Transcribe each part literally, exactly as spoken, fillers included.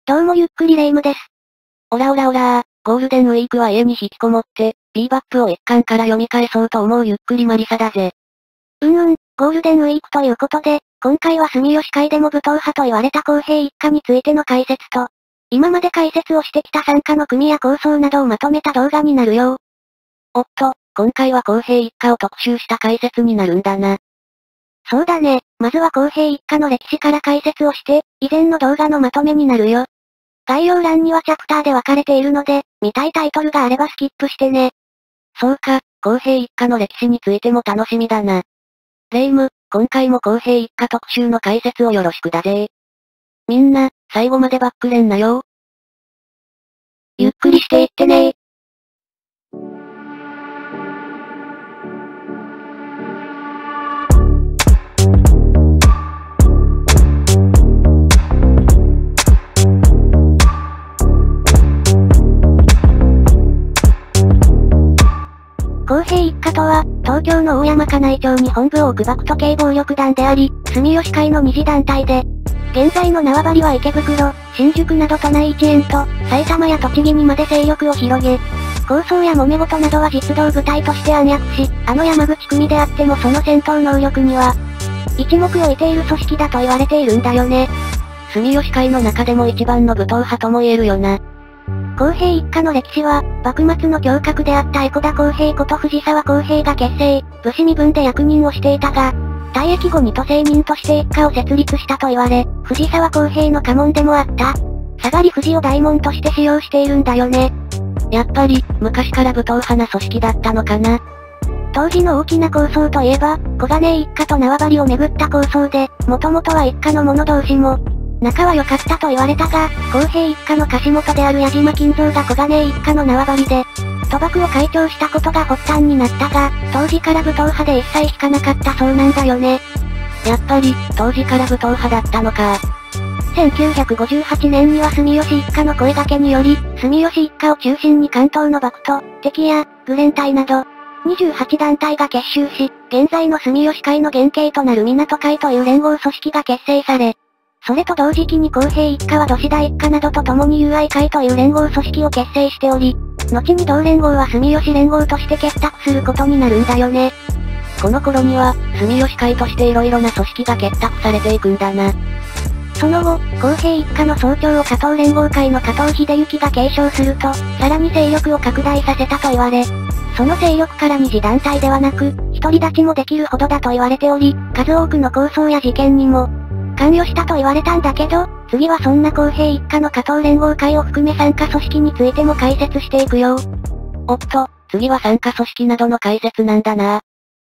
どうもゆっくりレ夢ムです。 オラオラオラー、ゴールデンウィークは家に引きこもって、ビーバップを一巻から読み返そうと思うゆっくりマリサだぜ。 うんうん、ゴールデンウィークということで、今回は住吉会でも武闘派と言われた公平一家についての解説と、今まで解説をしてきた参加の組や構想などをまとめた動画になるよ。 おっと、今回は公平一家を特集した解説になるんだな。 そうだね、まずは公平一家の歴史から解説をして、以前の動画のまとめになるよ。概要欄にはチャプターで分かれているので、見たいタイトルがあればスキップしてね。 そうか、公平一家の歴史についても楽しみだな。レ夢ム、今回も公平一家特集の解説をよろしくだぜ。みんな、最後までバックレんなよ。 ゆっくりしていってねー。公平一家とは、東京の大山加内町に本部を置くバクト系暴力団であり、住吉会の二次団体で、現在の縄張りは池袋、新宿など都内一円と、埼玉や栃木にまで勢力を広げ、抗争や揉め事などは実動部隊として暗躍し、あの山口組であってもその戦闘能力には、一目置いている組織だと言われているんだよね。 住吉会の中でも一番の武闘派とも言えるよな。 公平一家の歴史は、幕末の侠客であった江古田公平こと藤沢公平が結成、武士身分で役人をしていたが、退役後に都政民として一家を設立したと言われ、藤沢公平の家紋でもあった。下がり藤を大門として使用しているんだよね。 やっぱり、昔から武闘派な組織だったのかな。 当時の大きな構想といえば、小金井一家と縄張りをめぐった構想で、もともとは一家の者同士も、仲は良かったと言われたが、公平一家の貸元である矢島金蔵が小金井一家の縄張りで、賭博を会長したことが発端になったが、当時から武闘派で一切引かなかったそうなんだよね。 やっぱり、当時から武闘派だったのか。 せんきゅうひゃくごじゅうはちねんには住吉一家の声掛けにより、住吉一家を中心に関東のバクト、敵や、グレン隊など、にじゅうはち団体が結集し、現在の住吉会の原型となる港会という連合組織が結成され、それと同時期に公平一家は土師田一家などと共に友愛会という連合組織を結成しており、後に同連合は住吉連合として結託することになるんだよね。 この頃には、住吉会として色々な組織が結託されていくんだな。 その後、公平一家の総長を加藤連合会の加藤秀幸が継承すると、さらに勢力を拡大させたと言われ、その勢力から二次団体ではなく、独り立ちもできるほどだと言われており、数多くの抗争や事件にも、関与したと言われたんだけど、次はそんな公平一家の加藤連合会を含め参加組織についても解説していくよ。 おっと、次は参加組織などの解説なんだな。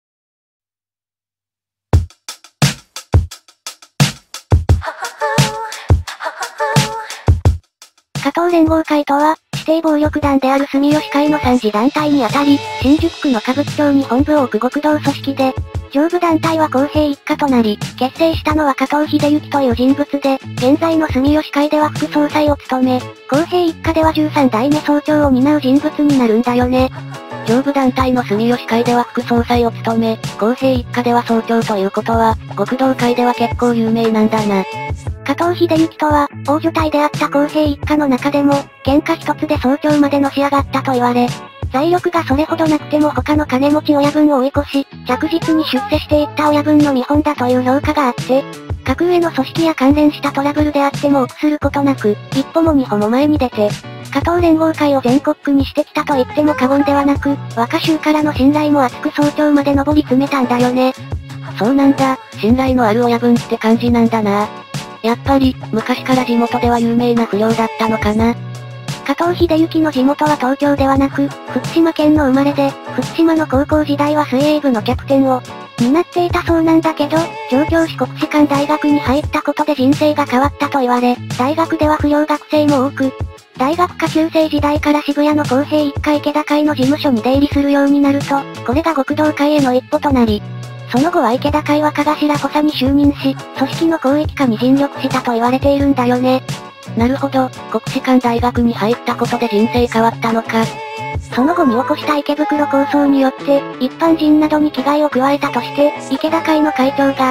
加藤連合会とは、指定暴力団である住吉会の三次団体にあたり、新宿区の歌舞伎町に本部を置く極道組織で、上部団体は公平一家となり、結成したのは加藤秀幸という人物で、現在の住吉会では副総裁を務め、公平一家ではじゅうさん代目総長を担う人物になるんだよね。 上部団体の住吉会では副総裁を務め、公平一家では総長ということは、極道会では結構有名なんだな。 加藤秀幸とは、大所帯であった公平一家の中でも、喧嘩一つで総長までのし上がったと言われ、財力がそれほどなくても他の金持ち親分を追い越し、着実に出世していった親分の見本だという評価があって、格上の組織や関連したトラブルであっても臆することなく、一歩も二歩も前に出て、加藤連合会を全国区にしてきたと言っても過言ではなく、若衆からの信頼も厚く総長まで上り詰めたんだよね。 そうなんだ、信頼のある親分って感じなんだな。やっぱり、昔から地元では有名な不良だったのかな。 加藤秀幸の地元は東京ではなく、福島県の生まれで、福島の高校時代は水泳部のキャプテンを担っていたそうなんだけど、上京し国士舘大学に入ったことで人生が変わったと言われ、大学では不良学生も多く、大学下級生時代から渋谷の公平一家池田会の事務所に出入りするようになると、これが極道会への一歩となり、その後は池田会は頭補佐に就任し、組織の広域化に尽力したと言われているんだよね。 なるほど、国士舘大学に入ったことで人生変わったのか。 その後に起こした池袋構想によって、一般人などに危害を加えたとして、池田会の会長が、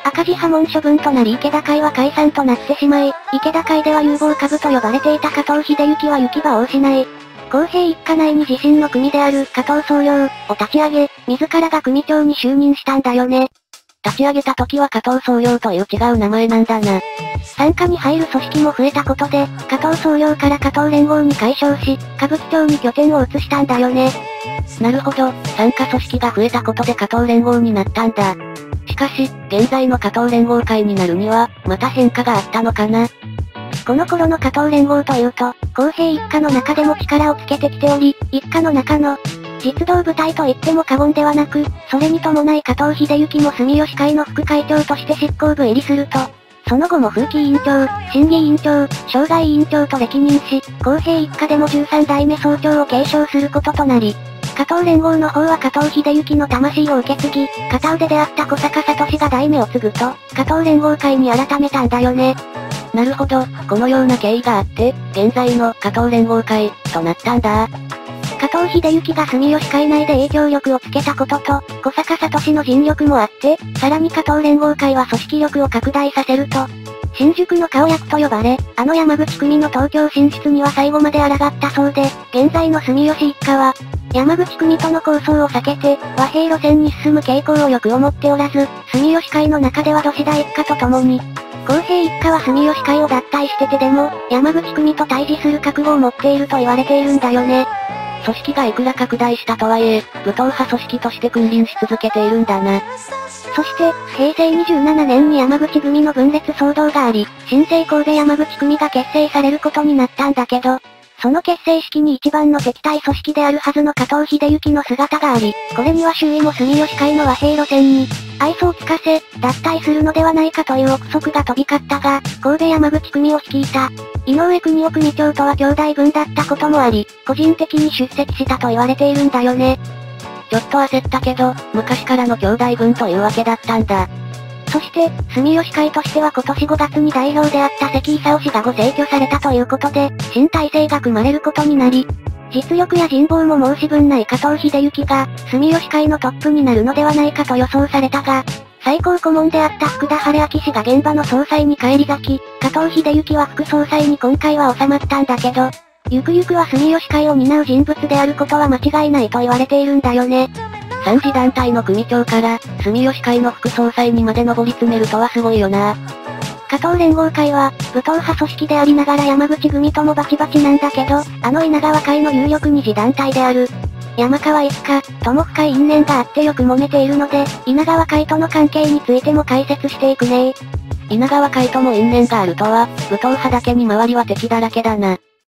赤字破門処分となり池田会は解散となってしまい、池田会では有望株と呼ばれていた加藤秀行は行き場を失い、公平一家内に自身の組である加藤総領を立ち上げ、自らが組長に就任したんだよね。 立ち上げた時は加藤総領という違う名前なんだな。 傘下に入る組織も増えたことで、加藤総領から加藤連合に改称し、歌舞伎町に拠点を移したんだよね。 なるほど、傘下組織が増えたことで加藤連合になったんだ。しかし、現在の加藤連合会になるには、また変化があったのかな。 この頃の加藤連合というと、公平一家の中でも力をつけてきており、一家の中の実動部隊と言っても過言ではなく、それに伴い加藤秀行も住吉会の副会長として執行部入りすると、その後も風紀委員長、審議委員長、渉外委員長と歴任し、公平一家でもじゅうさん代目総長を継承することとなり、加藤連合の方は加藤秀行の魂を受け継ぎ、片腕であった小坂聡が代目を継ぐと、加藤連合会に改めたんだよね。 なるほど、このような経緯があって、現在の加藤連合会、となったんだ。 加藤秀行が住吉会内で影響力をつけたことと、小坂聡の尽力もあって、さらに加藤連合会は組織力を拡大させると、新宿の顔役と呼ばれ、あの山口組の東京進出には最後まで抗ったそうで、現在の住吉一家は、山口組との抗争を避けて、和平路線に進む傾向をよく思っておらず、住吉会の中では土師田一家と共に、公平一家は住吉会を脱退しててでも、山口組と対峙する覚悟を持っていると言われているんだよね。 組織がいくら拡大したとはいえ、武闘派組織として君臨し続けているんだな。 そして、平成にじゅうななねんに山口組の分裂騒動があり、新生神戸山口組が結成されることになったんだけど、その結成式に一番の敵対組織であるはずの加藤秀行の姿があり、これには周囲も住吉会の和平路線に、愛想をつかせ、脱退するのではないかという憶測が飛び交ったが、神戸山口組を率いた、井上邦夫組長とは兄弟分だったこともあり、個人的に出席したと言われているんだよね。 ちょっと焦ったけど、昔からの兄弟分というわけだったんだ。 そして、住吉会としては今年ごがつに代表であった関勲氏がご逝去されたということで、新体制が組まれることになり、実力や人望も申し分ない加藤秀行が、住吉会のトップになるのではないかと予想されたが、最高顧問であった福田晴明氏が現場の総裁に返り咲き、加藤秀行は副総裁に今回は収まったんだけど、ゆくゆくは住吉会を担う人物であることは間違いないと言われているんだよね。 三次団体の組長から、住吉会の副総裁にまで上り詰めるとはすごいよな。 加藤連合会は、武闘派組織でありながら山口組ともバチバチなんだけど、あの稲川会の有力二次団体である、山川一家、とも深い因縁があってよく揉めているので、稲川会との関係についても解説していくね。 稲川会とも因縁があるとは、武闘派だけに周りは敵だらけだな。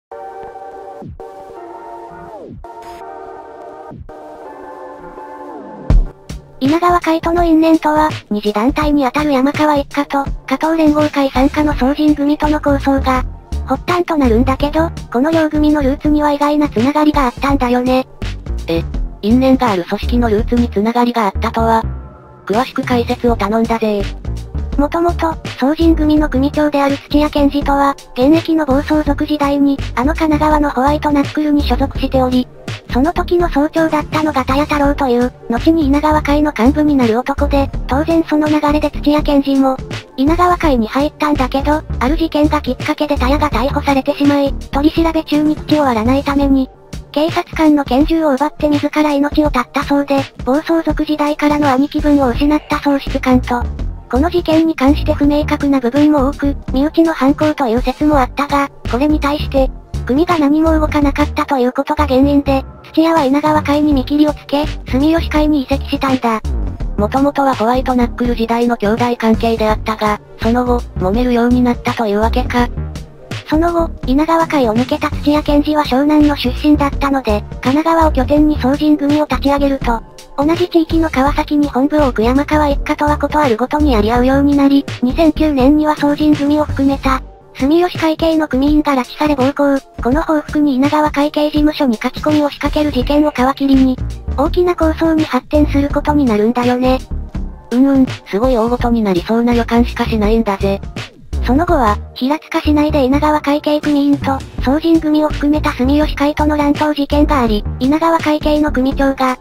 稲川会との因縁とは、二次団体にあたる山川一家と、加藤連合会傘下の総人組との抗争が、発端となるんだけど、この両組のルーツには意外な繋がりがあったんだよね。 え、因縁がある組織のルーツに繋がりがあったとは、詳しく解説を頼んだぜ。 もともと、総人組の組長である土屋健二とは、現役の暴走族時代に、あの神奈川のホワイトナックルに所属しており、その時の総長だったのが田谷太郎という、後に稲川会の幹部になる男で、当然その流れで土屋健二も、稲川会に入ったんだけど、ある事件がきっかけで田谷が逮捕されてしまい、取り調べ中に口を割らないために、警察官の拳銃を奪って自ら命を絶ったそうで、暴走族時代からの兄貴分を失った喪失感と、この事件に関して不明確な部分も多く、身内の犯行という説もあったが、これに対して、組が何も動かなかったということが原因で、土屋は稲川会に見切りをつけ、住吉会に移籍したんだ。 もともとはホワイトナックル時代の兄弟関係であったが、その後、揉めるようになったというわけか。 その後、稲川会を抜けた土屋健二は湘南の出身だったので、神奈川を拠点に総人組を立ち上げると、同じ地域の川崎に本部を置く山川一家とはことあるごとにやり合うようになり、にせんきゅうねんには総人組を含めた、住吉会系の組員が拉致され暴行、この報復に稲川会系事務所に書き込みを仕掛ける事件を皮切りに、大きな抗争に発展することになるんだよね。 うんうん、すごい大事になりそうな予感しかしないんだぜ。 その後は、平塚市内で稲川会系組員と、総人組を含めた住吉会との乱闘事件があり、稲川会系の組長が、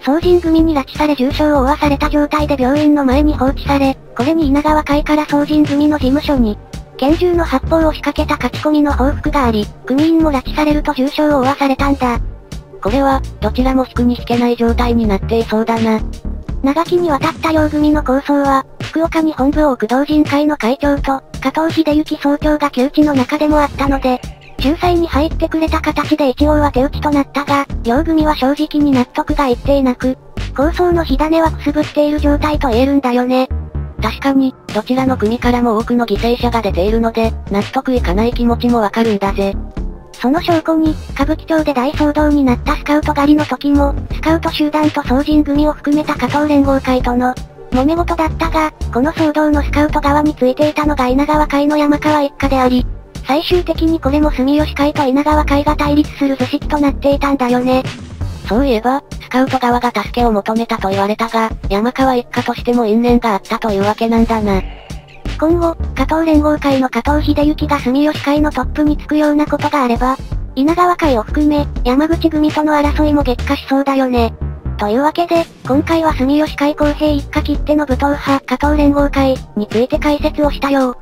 総人組に拉致され重傷を負わされた状態で病院の前に放置され、これに稲川会から総人組の事務所に、拳銃の発砲を仕掛けた書き込みの報復があり、組員も拉致されると重傷を負わされたんだ。 これは、どちらも引くに引けない状態になっていそうだな。 長きにわたった両組の抗争は、福岡に本部を置く同人会の会長と、加藤秀幸総長が窮地の中でもあったので、仲裁に入ってくれた形で一応は手打ちとなったが、両組は正直に納得がいっていなく、抗争の火種はくすぶっている状態と言えるんだよね。 確かに、どちらの組からも多くの犠牲者が出ているので、納得いかない気持ちもわかるんだぜ。 その証拠に、歌舞伎町で大騒動になったスカウト狩りの時も、スカウト集団と総人組を含めた加藤連合会との、揉め事だったが、この騒動のスカウト側についていたのが稲川会の山川一家であり、最終的にこれも住吉会と稲川会が対立する図式となっていたんだよね。 そういえば、スカウト側が助けを求めたと言われたが、山川一家としても因縁があったというわけなんだな。 今後、加藤連合会の加藤秀幸が住吉会のトップにつくようなことがあれば、稲川会を含め、山口組との争いも激化しそうだよね。というわけで、今回は住吉会公平一家きっての武闘派、加藤連合会について解説をしたよ。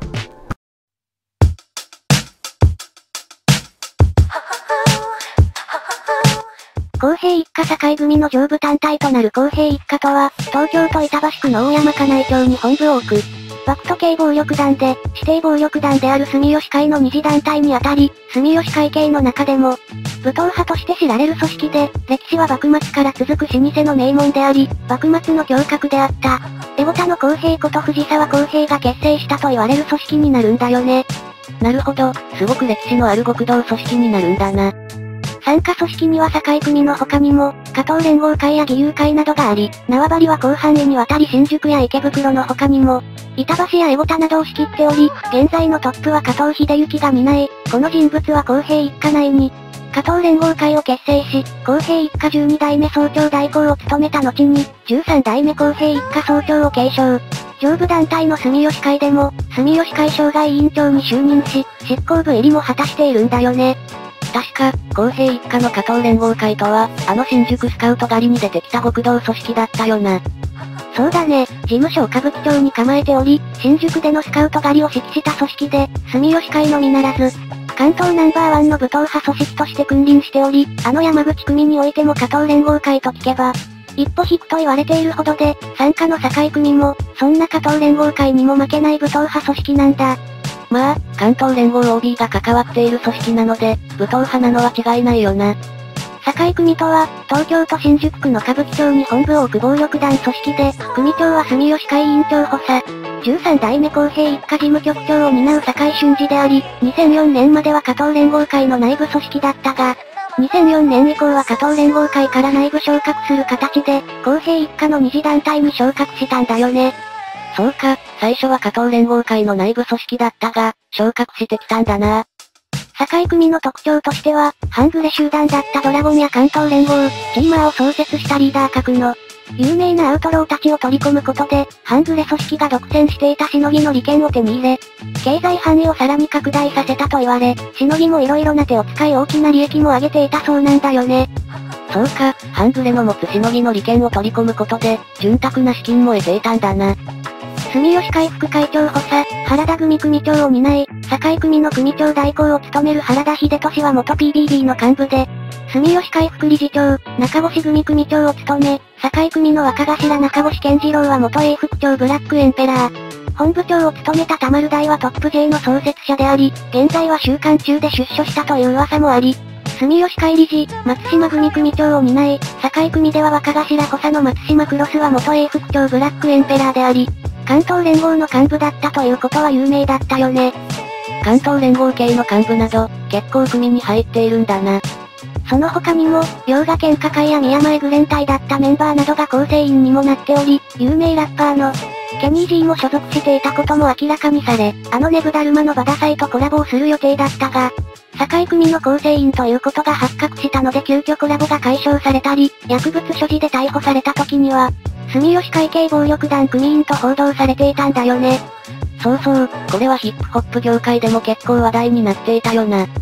公平一家堺組の上部単体となる公平一家とは、東京都板橋区の大山金井町に本部を置く、バクト系暴力団で、指定暴力団である住吉会の二次団体にあたり、住吉会系の中でも、武闘派として知られる組織で、歴史は幕末から続く老舗の名門であり、幕末の侠客であった。エゴタの公平こと藤沢公平が結成したと言われる組織になるんだよね。 なるほど、すごく歴史のある極道組織になるんだな。 参加組織には堺組の他にも、加藤連合会や義勇会などがあり、縄張りは広範囲にわたり新宿や池袋の他にも、板橋やエゴタなどを仕切っており、現在のトップは加藤秀幸が担い、この人物は公平一家内に、加藤連合会を結成し、公平一家じゅうに代目総長代行を務めた後に、じゅうさん代目公平一家総長を継承。上部団体の住吉会でも、住吉会渉外委員長に就任し、執行部入りも果たしているんだよね。 確か、公平一家の加藤連合会とは、あの新宿スカウト狩りに出てきた極道組織だったよな。 そうだね、事務所を歌舞伎町に構えており、新宿でのスカウト狩りを指揮した組織で、住吉会のみならず、関東ナンバーワンの武闘派組織として君臨しており、あの山口組においても加藤連合会と聞けば、一歩引くと言われているほどで、参加の堺組も、そんな加藤連合会にも負けない武闘派組織なんだ。 まあ、関東連合 オービー が関わっている組織なので、武闘派なのは違いないよな。 堺組とは、東京都新宿区の歌舞伎町に本部を置く暴力団組織で、組長は住吉会委員長補佐。じゅうさん代目公平一家事務局長を担う堺俊二であり、にせんよねんまでは加藤連合会の内部組織だったが、にせんよねん以降は加藤連合会から内部昇格する形で、公平一家の二次団体に昇格したんだよね。 そうか、最初は加藤連合会の内部組織だったが、昇格してきたんだな。 堺組の特徴としては、半グレ集団だったドラゴンや関東連合、チーマーを創設したリーダー格の、有名なアウトローたちを取り込むことで、半グレ組織が独占していたしのぎの利権を手に入れ、経済範囲をさらに拡大させたと言われ、しのぎも色々な手を使い大きな利益も上げていたそうなんだよね。 そうか、半グレの持つしのぎの利権を取り込むことで、潤沢な資金も得ていたんだな。 住吉会副会長補佐、原田組組長を担い、堺組の組長代行を務める原田秀俊は元 ピービービー の幹部で、住吉会副理事長、中越組組長を務め、堺組の若頭中越健次郎は元 A 副長ブラックエンペラー。本部長を務めた田丸大はトップ J の創設者であり、現在は収監中で出所したという噂もあり、住吉会理事、松島組組長を担い、堺組では若頭補佐の松島クロスは元 A 副長ブラックエンペラーであり、関東連合の幹部だったということは有名だったよね。 関東連合系の幹部など、結構組に入っているんだな。 その他にも、両河喧嘩会や宮前グレン隊だったメンバーなどが構成員にもなっており、有名ラッパーの、ケニー G も所属していたことも明らかにされ、あのネブダルマのバダサイとコラボをする予定だったが、堺組の構成員ということが発覚したので急遽コラボが解消されたり、薬物所持で逮捕された時には、住吉会系暴力団組員と報道されていたんだよね。 そうそう、これはヒップホップ業界でも結構話題になっていたよな。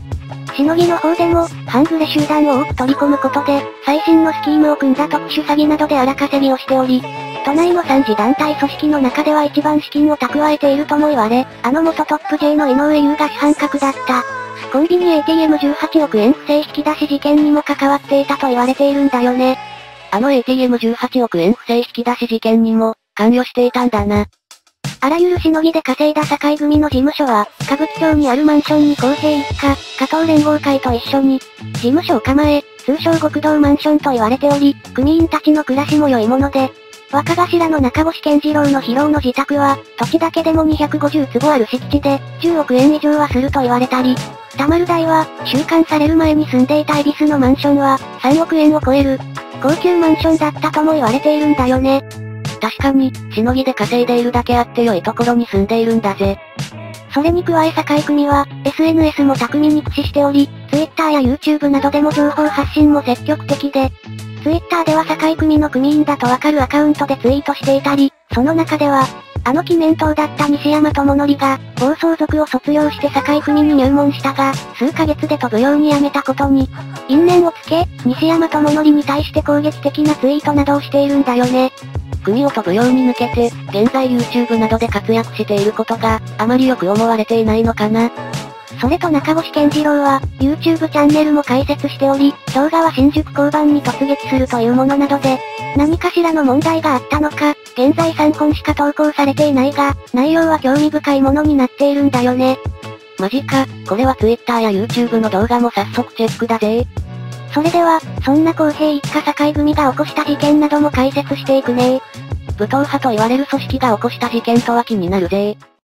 しのぎの方でも、半グレ集団を多く取り込むことで、最新のスキームを組んだ特殊詐欺などで荒稼ぎをしており、都内のさん次団体組織の中では一番資金を蓄えているとも言われ、あの元トップ J の井上優が主犯格だった。コンビニ エーティーエムじゅうはちおくえん不正引き出し事件にも関わっていたと言われているんだよね。 あの エーティーエムじゅうはちおくえん不正引き出し事件にも、関与していたんだな。 あらゆるしのぎで稼いだ堺組の事務所は、歌舞伎町にあるマンションに公平一家、加藤連合会と一緒に、事務所を構え、通称極道マンションと言われており、組員たちの暮らしも良いもので、若頭の中越健次郎の広尾の自宅は、土地だけでもにひゃくごじゅうつぼある敷地で、じゅうおくえん以上はすると言われたり、田丸大は、収監される前に住んでいた恵比寿のマンションは、さんおくえんを超える、高級マンションだったとも言われているんだよね。 確かに、しのぎで稼いでいるだけあって良いところに住んでいるんだぜ。 それに加え堺組は、エスエヌエス も巧みに駆使しており、Twitter や YouTube などでも情報発信も積極的で、Twitter では堺組の組員だとわかるアカウントでツイートしていたり、その中では、あの鬼面党だった西山智則が、暴走族を卒業して堺組に入門したが、数ヶ月で飛ぶように辞めたことに、因縁をつけ、西山智則に対して攻撃的なツイートなどをしているんだよね。 組を飛ぶように抜けて、現在 YouTube などで活躍していることが、あまりよく思われていないのかな。 それと中越健次郎は、YouTube チャンネルも開設しており、動画は新宿交番に突撃するというものなどで、何かしらの問題があったのか、現在さんほんしか投稿されていないが、内容は興味深いものになっているんだよね。 マジか、これは Twitter や YouTube の動画も早速チェックだぜ。 それでは、そんな公平一家堺組が起こした事件なども解説していくね。 武闘派と言われる組織が起こした事件とは気になるぜ。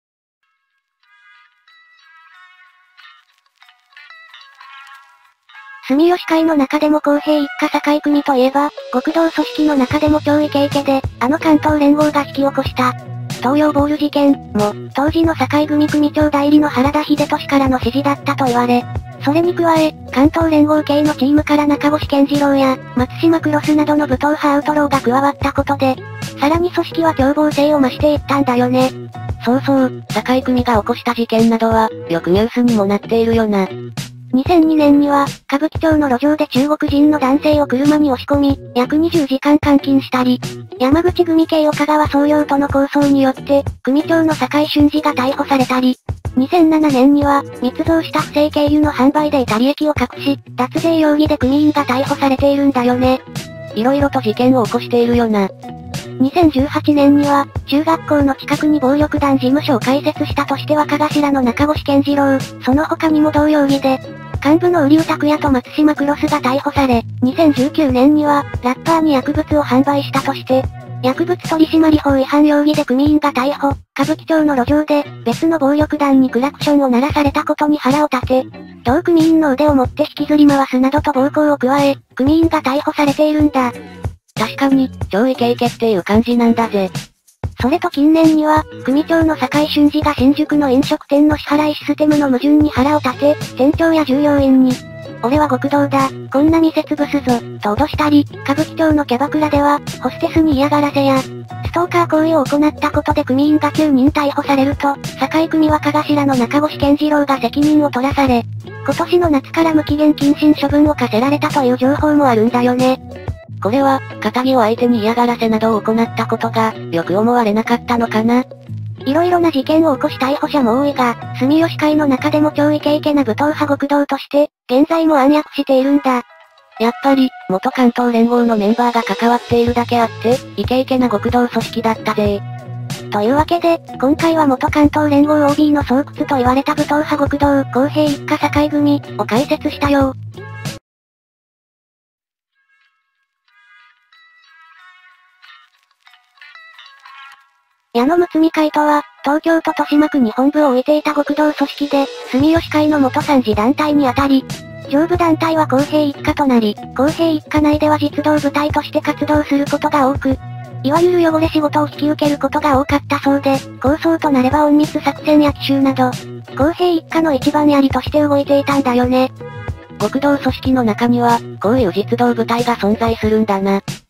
住吉会の中でも公平一家堺組といえば、極道組織の中でも超イケイケで、あの関東連合が引き起こした、東洋ボール事件も、当時の堺組組長代理の原田秀俊からの指示だったと言われ、それに加え、関東連合系のチームから中越健次郎や、松島クロスなどの武闘派アウトローが加わったことで、さらに組織は凶暴性を増していったんだよね。 そうそう、堺組が起こした事件などは、よくニュースにもなっているよな。 にせんにねんには、歌舞伎町の路上で中国人の男性を車に押し込み、約にじゅうじかん監禁したり、山口組系岡川総領との抗争によって、組長の坂井俊二が逮捕されたり、にせんななねんには、密造した不正経由の販売で得た利益を隠し、脱税容疑で組員が逮捕されているんだよね。 色々と事件を起こしているよな。 にせんじゅうはちねんには、中学校の近くに暴力団事務所を開設したとして若頭の中越健次郎、その他にも同容疑で、幹部の瓜生拓也と松島クロスが逮捕され、にせんじゅうきゅうねんには、ラッパーに薬物を販売したとして、薬物取締法違反容疑で組員が逮捕、歌舞伎町の路上で、別の暴力団にクラクションを鳴らされたことに腹を立て、同組員の腕を持って引きずり回すなどと暴行を加え、組員が逮捕されているんだ。 確かに、超イケイケっていう感じなんだぜ。 それと近年には、組長の坂井俊二が新宿の飲食店の支払いシステムの矛盾に腹を立て、店長や従業員に、俺は極道だ、こんな店潰すぞ、と脅したり、歌舞伎町のキャバクラでは、ホステスに嫌がらせや、ストーカー行為を行ったことで組員がきゅうにん逮捕されると、堺組若頭の中越健次郎が責任を取らされ、今年の夏から無期限謹慎処分を課せられたという情報もあるんだよね。 これは、仇を相手に嫌がらせなどを行ったことが、よく思われなかったのかな。 色々な事件を起こし逮捕者も多いが、住吉会の中でも超イケイケな武闘派極道として、現在も暗躍しているんだ。 やっぱり、元関東連合のメンバーが関わっているだけあって、イケイケな極道組織だったぜ。 というわけで、今回は元関東連合 オービー の巣窟と言われた武闘派極道、公平一家堺組、を解説したよ。矢野睦美会とは、東京都豊島区に本部を置いていた極道組織で、住吉会の元三次団体にあたり、上部団体は公平一家となり、公平一家内では実動部隊として活動することが多く、いわゆる汚れ仕事を引き受けることが多かったそうで、抗争となれば隠密作戦や奇襲など、公平一家の一番槍として動いていたんだよね。 極道組織の中には、こういう実動部隊が存在するんだな。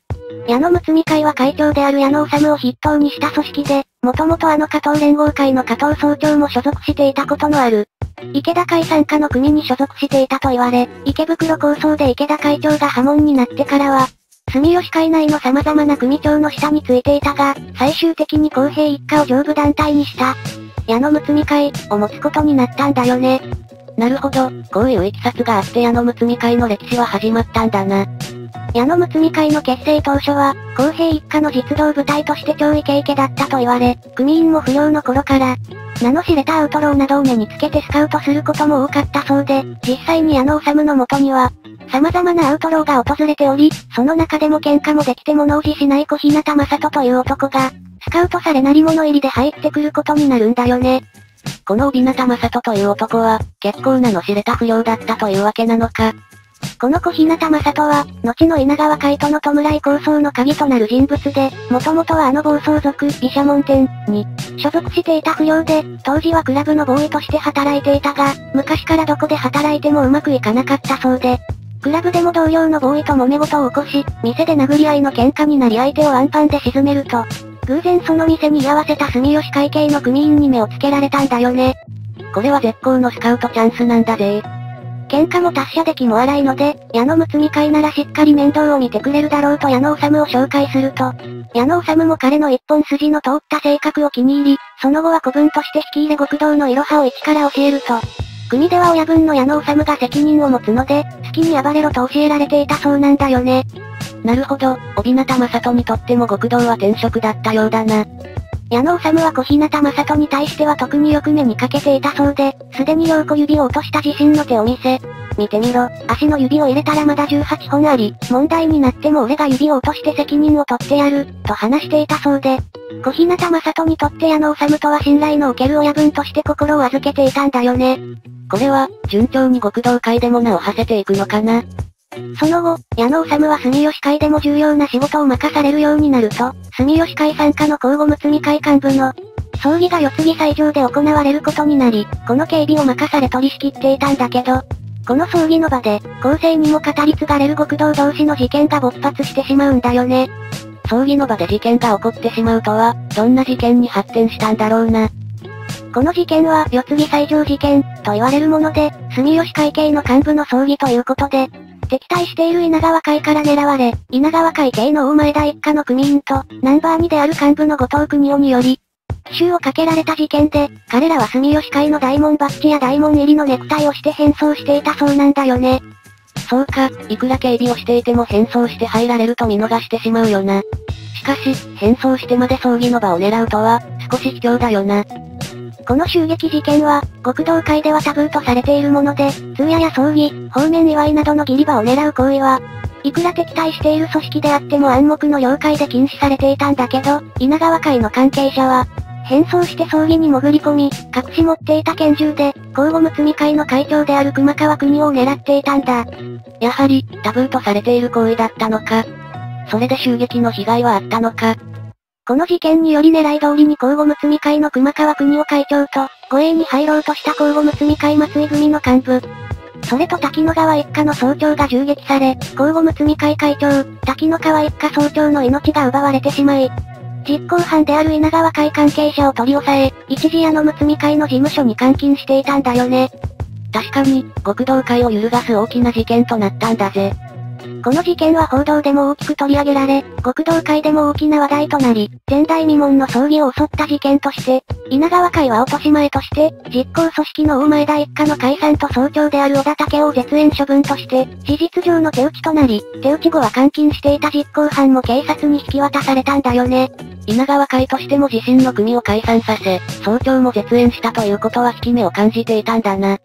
矢野睦会は会長である矢野治を筆頭にした組織で、もともとあの加藤連合会の加藤総長も所属していたことのある。池田会傘下の組に所属していたと言われ、池袋構想で池田会長が破門になってからは、住吉会内の様々な組長の下についていたが、最終的に公平一家を上部団体にした。矢野睦会を持つことになったんだよね。 なるほど、こういう経緯があって矢野睦会の歴史は始まったんだな。 矢野睦会の結成当初は、公平一家の実動部隊として超イケイケだったと言われ、組員も不良の頃から、名の知れたアウトローなどを目につけてスカウトすることも多かったそうで、実際に矢野治の元には、様々なアウトローが訪れており、その中でも喧嘩もできて物おじしない小日向正人という男が、スカウトされ鳴り物入りで入ってくることになるんだよね。 この小日向正人という男は、結構名の知れた不良だったというわけなのか。 この小日向正人は、後の稲川会との弔い構想の鍵となる人物で、もともとはあの暴走族、毘沙門天に所属していた不良で、当時はクラブのボーイとして働いていたが、昔からどこで働いてもうまくいかなかったそうで、クラブでも同僚のボーイと揉め事を起こし、店で殴り合いの喧嘩になり相手をアンパンで沈めると、偶然その店に居合わせた住吉会系の組員に目をつけられたんだよね。 これは絶好のスカウトチャンスなんだぜ。 喧嘩も達者で気も荒いので、矢野睦会ならしっかり面倒を見てくれるだろうと矢野治を紹介すると、矢野治も彼の一本筋の通った性格を気に入り、その後は子分として引き入れ極道のいろはを一から教えると、組では親分の矢野治が責任を持つので、好きに暴れろと教えられていたそうなんだよね。 なるほど、小日向正人にとっても極道は転職だったようだな。 矢野治は小日向正人に対しては特によく目にかけていたそうで、すでに両小指を落とした自身の手を見せ、見てみろ、足の指を入れたらまだじゅうはっぽんあり、問題になっても俺が指を落として責任を取ってやる、と話していたそうで、小日向正人にとって矢野治とは信頼のおける親分として心を預けていたんだよね。 これは、順調に極道会でも名を馳せていくのかな。 その後、矢野治は住吉会でも重要な仕事を任されるようになると、住吉会傘下の交互睦会幹部の、葬儀が四つ木斎場で行われることになり、この警備を任され取り仕切っていたんだけど、この葬儀の場で、後世にも語り継がれる極道同士の事件が勃発してしまうんだよね。 葬儀の場で事件が起こってしまうとは、どんな事件に発展したんだろうな。 この事件は、四つ木斎場事件、と言われるもので、住吉会系の幹部の葬儀ということで、敵対している稲川会から狙われ、稲川会系の大前田一家の組員と、ナンバーにである幹部の後藤邦夫により、奇襲をかけられた事件で、彼らは住吉会の大門バッジや大門入りのネクタイをして変装していたそうなんだよね。 そうか、いくら警備をしていても変装して入られると見逃してしまうよな。しかし、変装してまで葬儀の場を狙うとは、少し卑怯だよな。 この襲撃事件は、極道会ではタブーとされているもので、通夜や葬儀、方面祝いなどの義理場を狙う行為は、いくら敵対している組織であっても暗黙の了解で禁止されていたんだけど、稲川会の関係者は、変装して葬儀に潜り込み、隠し持っていた拳銃で、交互睦会の会長である熊川邦夫を狙っていたんだ。 やはり、タブーとされている行為だったのか。それで襲撃の被害はあったのか。 この事件により狙い通りに交互睦会の熊川邦夫会長と、護衛に入ろうとした交互睦会松井組の幹部。それと滝野川一家の総長が銃撃され、交互睦会会長、滝野川一家総長の命が奪われてしまい、実行犯である稲川会関係者を取り押さえ、一時矢野睦会の事務所に監禁していたんだよね。 確かに、極道会を揺るがす大きな事件となったんだぜ。 この事件は報道でも大きく取り上げられ、極道会でも大きな話題となり、前代未聞の葬儀を襲った事件として、稲川会は落とし前として、実行組織の大前田一家の解散と総長である小田武雄を絶縁処分として、事実上の手打ちとなり、手打ち後は監禁していた実行犯も警察に引き渡されたんだよね。 稲川会としても自身の組を解散させ、総長も絶縁したということは引き目を感じていたんだな。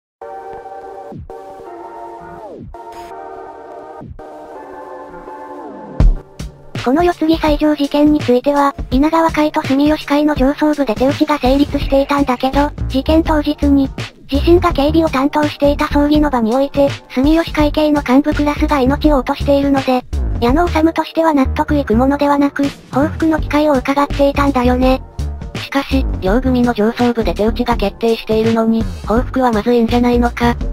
この四つ木斎場事件については、稲川会と住吉会の上層部で手打ちが成立していたんだけど、事件当日に、自身が警備を担当していた葬儀の場において、住吉会系の幹部クラスが命を落としているので、矢野治としては納得いくものではなく、報復の機会を伺っていたんだよね。 しかし、両組の上層部で手打ちが決定しているのに、報復はまずいんじゃないのか。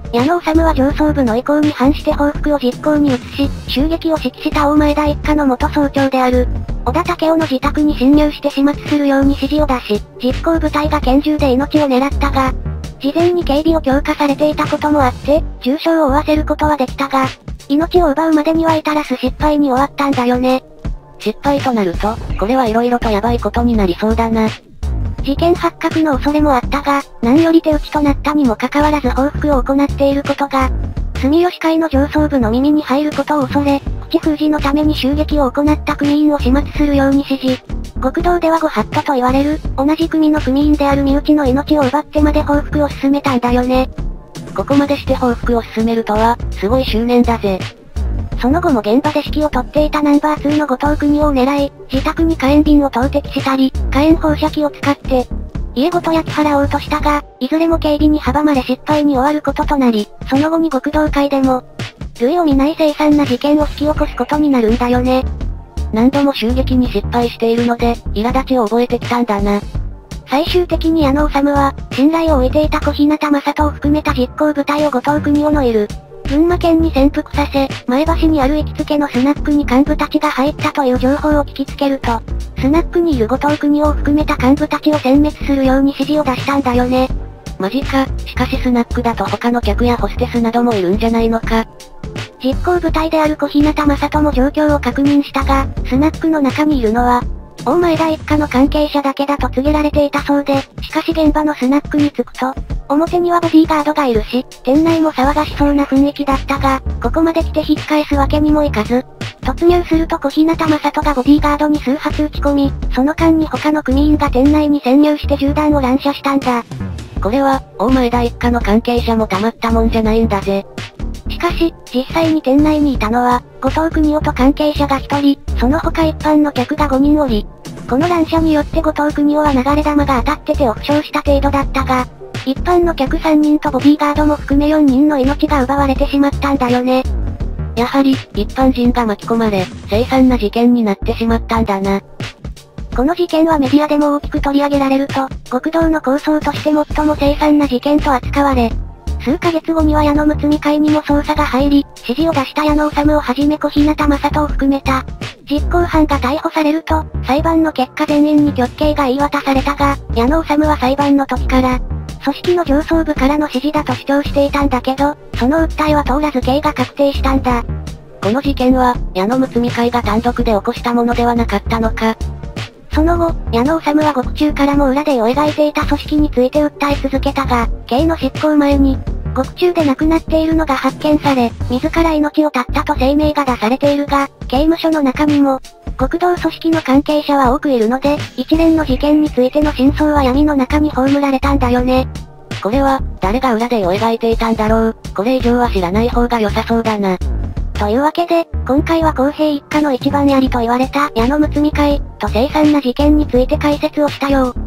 矢野治は上層部の意向に反して報復を実行に移し、襲撃を指揮した大前田一家の元総長である、小田武雄の自宅に侵入して始末するように指示を出し、実行部隊が拳銃で命を狙ったが、事前に警備を強化されていたこともあって、重傷を負わせることはできたが、命を奪うまでには至らず失敗に終わったんだよね。 失敗となると、これは色々とヤバいことになりそうだな。 事件発覚の恐れもあったが、何より手打ちとなったにもかかわらず報復を行っていることが、住吉会の上層部の耳に入ることを恐れ、口封じのために襲撃を行った組員を始末するように指示。極道ではご法度と言われる、同じ組の組員である身内の命を奪ってまで報復を進めたんだよね。 ここまでして報復を進めるとは、すごい執念だぜ。 その後も現場で指揮を執っていたナンバーツーの後藤邦夫を狙い、自宅に火炎瓶を投擲したり、火炎放射器を使って、家ごと焼き払おうとしたが、いずれも警備に阻まれ失敗に終わることとなり、その後に極道会でも、類を見ない凄惨な事件を引き起こすことになるんだよね。 何度も襲撃に失敗しているので、苛立ちを覚えてきたんだな。 最終的に矢野治は、信頼を置いていた小日向正人を含めた実行部隊を後藤邦夫のいる、群馬県に潜伏させ、前橋にある行きつけのスナックに幹部たちが入ったという情報を聞きつけると、スナックにいる後藤邦夫を含めた幹部たちを殲滅するように指示を出したんだよね。 マジか、しかしスナックだと他の客やホステスなどもいるんじゃないのか。 実行部隊である小日向正人も状況を確認したが、スナックの中にいるのは、大前田一家の関係者だけだと告げられていたそうで、しかし現場のスナックに着くと、表にはボディーガードがいるし、店内も騒がしそうな雰囲気だったが、ここまで来て引き返すわけにもいかず、突入すると小日向正人がボディーガードに数発撃ち込み、その間に他の組員が店内に潜入して銃弾を乱射したんだ。 これは、大前田一家の関係者もたまったもんじゃないんだぜ。 しかし、実際に店内にいたのは、後藤邦夫と関係者がひとり、その他一般の客がごにんおり、この乱射によって後藤邦夫は流れ弾が当たっててを負傷した程度だったが、一般の客さんにんとボディーガードも含めよにんの命が奪われてしまったんだよね。 やはり、一般人が巻き込まれ、凄惨な事件になってしまったんだな。 この事件はメディアでも大きく取り上げられると、極道の構想として最も凄惨な事件と扱われ、数ヶ月後には矢野睦美会にも捜査が入り、指示を出した矢野治をはじめ小日向正人を含めた、実行犯が逮捕されると、裁判の結果全員に極刑が言い渡されたが、矢野治は裁判の時から、組織の上層部からの指示だと主張していたんだけど、その訴えは通らず刑が確定したんだ。 この事件は、矢野睦美会が単独で起こしたものではなかったのか。 その後、矢野治は獄中からも裏で絵を描いていた組織について訴え続けたが、刑の執行前に、獄中で亡くなっているのが発見され、自ら命を絶ったと声明が出されているが、刑務所の中にも、極道組織の関係者は多くいるので、一連の事件についての真相は闇の中に葬られたんだよね。 これは、誰が裏で絵を描いていたんだろう。これ以上は知らない方が良さそうだな。 というわけで、今回は公平一家の一番槍と言われた矢野睦美会と凄惨な事件について解説をしたよ。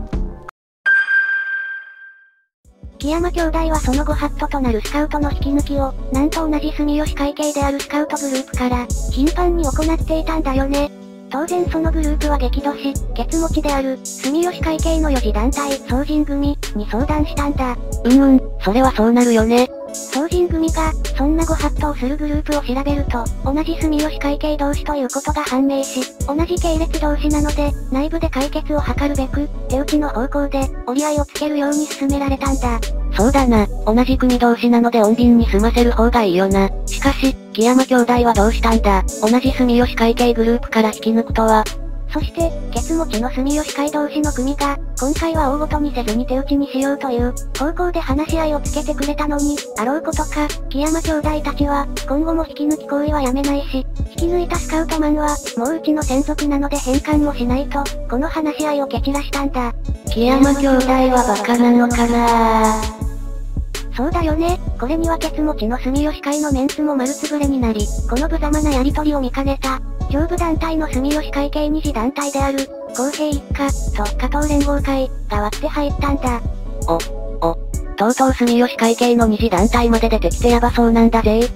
木山兄弟はその後ハットとなるスカウトの引き抜きを、なんと同じ住吉会系であるスカウトグループから、頻繁に行っていたんだよね。当然そのグループは激怒し、ケツ持ちである、住吉会系のよじ団体、総人組、に相談したんだ。 うんうん、それはそうなるよね。 総人組が、そんなご法度をするグループを調べると、同じ住吉会系同士ということが判明し、同じ系列同士なので、内部で解決を図るべく、手打ちの方向で、折り合いをつけるように進められたんだ。 そうだな、同じ組同士なので穏便に済ませる方がいいよな。しかし、木山兄弟はどうしたんだ。同じ住吉会系グループから引き抜くとは。 そして、ケツ持ちの住吉会同士の組が、今回は大ごとにせずに手打ちにしようという、方向で話し合いをつけてくれたのに、あろうことか、木山兄弟たちは、今後も引き抜き行為はやめないし、引き抜いたスカウトマンは、もううちの専属なので返還もしないと、この話し合いを蹴散らしたんだ。 木山兄弟はバカなのかなぁ。 そうだよね。これにはケツ持ちの住吉会のメンツも丸つぶれになり、この無様なやりとりを見かねた、上部団体の住吉会系二次団体である、公平一家、と加藤連合会、が割って入ったんだ。 お、お、とうとう住吉会系の二次団体まで出てきてやばそうなんだぜ。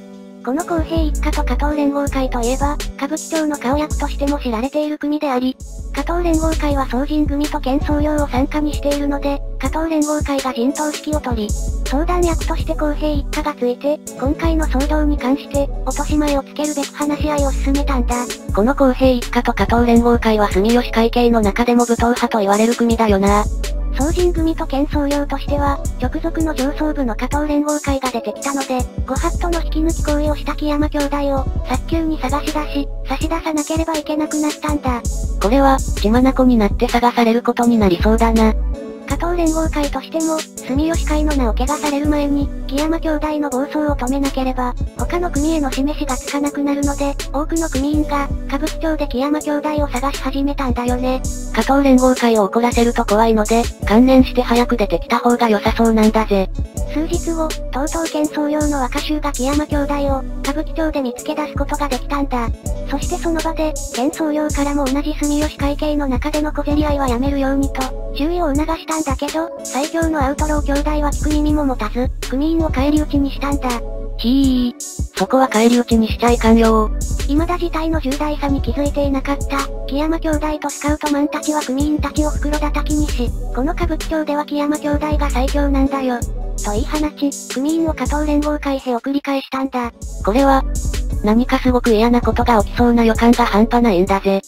この公平一家と加藤連合会といえば、歌舞伎町の顔役としても知られている組であり、加藤連合会は総人組と県総領を傘下にしているので、加藤連合会が陣頭指揮を取り、相談役として公平一家がついて、今回の騒動に関して、落とし前をつけるべく話し合いを進めたんだ。 この公平一家と加藤連合会は住吉会系の中でも武闘派と言われる組だよな。 総人組と県総領としては、直属の上層部の加藤連合会が出てきたので、ご法度の引き抜き行為をした木山兄弟を、早急に探し出し、差し出さなければいけなくなったんだ。 これは、血眼になって探されることになりそうだな。 加藤連合会としても、住吉会の名を汚される前に、木山兄弟の暴走を止めなければ、他の組への示しがつかなくなるので、多くの組員が、歌舞伎町で木山兄弟を探し始めたんだよね。 加藤連合会を怒らせると怖いので、関連して早く出てきた方が良さそうなんだぜ。 数日後、とうとう県総領の若衆が木山兄弟を、歌舞伎町で見つけ出すことができたんだ。そしてその場で、県総領からも同じ住吉会系の中での小競り合いはやめるようにと、注意を促したんだけど、最強のアウトロー兄弟は聞く耳も持たず、組員を返り討ちにしたんだ。 ひー。そこは返り討ちにしちゃいかんよー。 未だ事態の重大さに気づいていなかった、木山兄弟とスカウトマンたちは組員たちを袋叩きにし、この歌舞伎町では木山兄弟が最強なんだよ。と言い放ち、組員を加藤連合会へ送り返したんだ。 これは、何かすごく嫌なことが起きそうな予感が半端ないんだぜ。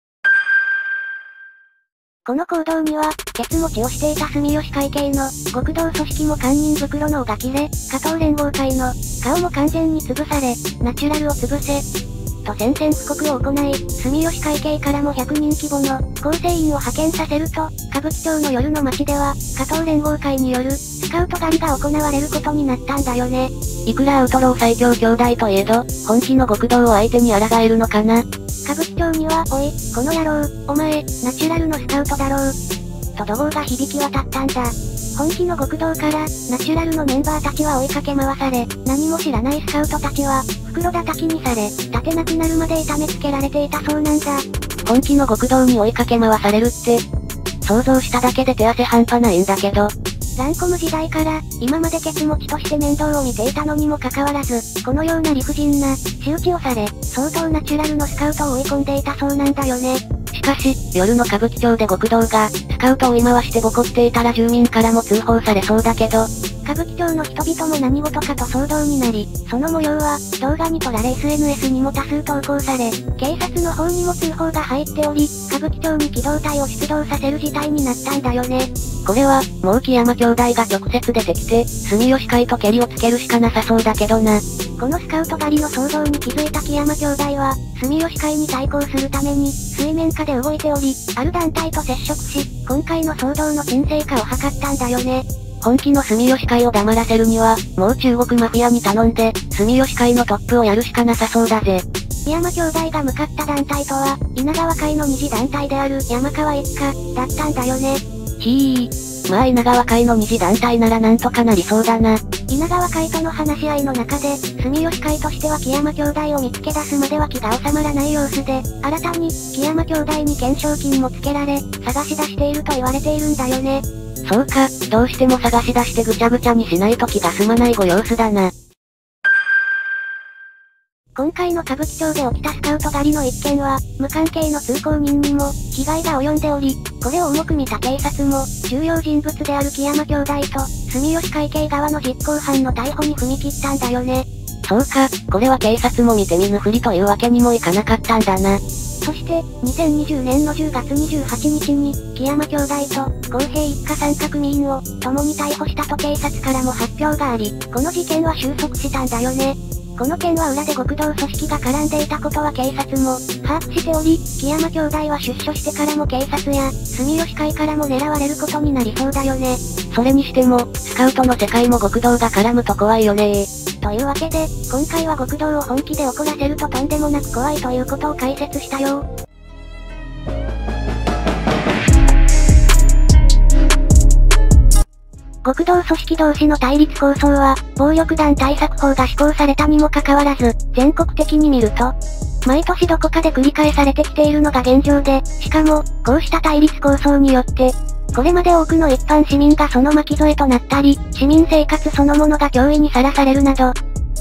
この行動には、ケツ持ちをしていた住吉会系の、極道組織も堪忍袋の尾が切れ、加藤連合会の、顔も完全に潰され、ナチュラルを潰せ、と宣戦布告を行い、住吉会系からもひゃくにん規模の、構成員を派遣させると、歌舞伎町の夜の街では、加藤連合会による、スカウト狩りが行われることになったんだよね。 いくらアウトロー最強兄弟といえど、本気の極道を相手に抗えるのかな。 歌舞伎町には、おい、この野郎、お前、ナチュラルのスカウトだろう。と怒号が響き渡ったんだ。本気の極道から、ナチュラルのメンバーたちは追いかけ回され、何も知らないスカウトたちは、袋叩きにされ、立てなくなるまで痛めつけられていたそうなんだ。 本気の極道に追いかけ回されるって、想像しただけで手汗半端ないんだけど。 ランコム時代から、今までケツ持ちとして面倒を見ていたのにもかかわらず、このような理不尽な、仕打ちをされ、相当ナチュラルのスカウトを追い込んでいたそうなんだよね。 しかし、夜の歌舞伎町で極道が、スカウトを追い回してボコっていたら住民からも通報されそうだけど、 歌舞伎町の人々も何事かと騒動になり、その模様は、動画に撮られ エスエヌエス にも多数投稿され、警察の方にも通報が入っており、歌舞伎町に機動隊を出動させる事態になったんだよね。 これは、もう木山兄弟が直接出てきて、住吉会とケリをつけるしかなさそうだけどな。 このスカウト狩りの騒動に気づいた木山兄弟は、住吉会に対抗するために、水面下で動いており、ある団体と接触し、今回の騒動の沈静化を図ったんだよね。 本気の住吉会を黙らせるには、もう中国マフィアに頼んで、住吉会のトップをやるしかなさそうだぜ。 木山兄弟が向かった団体とは、稲川会の二次団体である山川一家、だったんだよね。 ひー。まあ稲川会の二次団体ならなんとかなりそうだな。 稲川会との話し合いの中で、住吉会としては木山兄弟を見つけ出すまでは気が収まらない様子で、新たに、木山兄弟に懸賞金もつけられ、探し出していると言われているんだよね。 そうか、どうしても探し出してぐちゃぐちゃにしないと気が済まないご様子だな。 今回の歌舞伎町で起きたスカウト狩りの一件は、無関係の通行人にも、被害が及んでおり、これを重く見た警察も、重要人物である木山兄弟と、住吉会系側の実行犯の逮捕に踏み切ったんだよね。 そうか、これは警察も見て見ぬふりというわけにもいかなかったんだな。 そして、にせんにじゅうねんのじゅうがつにじゅうはちにちに、木山兄弟と、公平一家参加組員を、共に逮捕したと警察からも発表があり、この事件は収束したんだよね。この件は裏で極道組織が絡んでいたことは警察も、把握しており、木山兄弟は出所してからも警察や、住吉会からも狙われることになりそうだよね。 それにしても、スカウトの世界も極道が絡むと怖いよねー。 というわけで、今回は極道を本気で怒らせるととんでもなく怖いということを解説したよ。極道組織同士の対立構想は、暴力団対策法が施行されたにもかかわらず、全国的に見ると、毎年どこかで繰り返されてきているのが現状で、しかも、こうした対立構想によって、これまで多くの一般市民がその巻き添えとなったり、市民生活そのものが脅威にさらされるなど、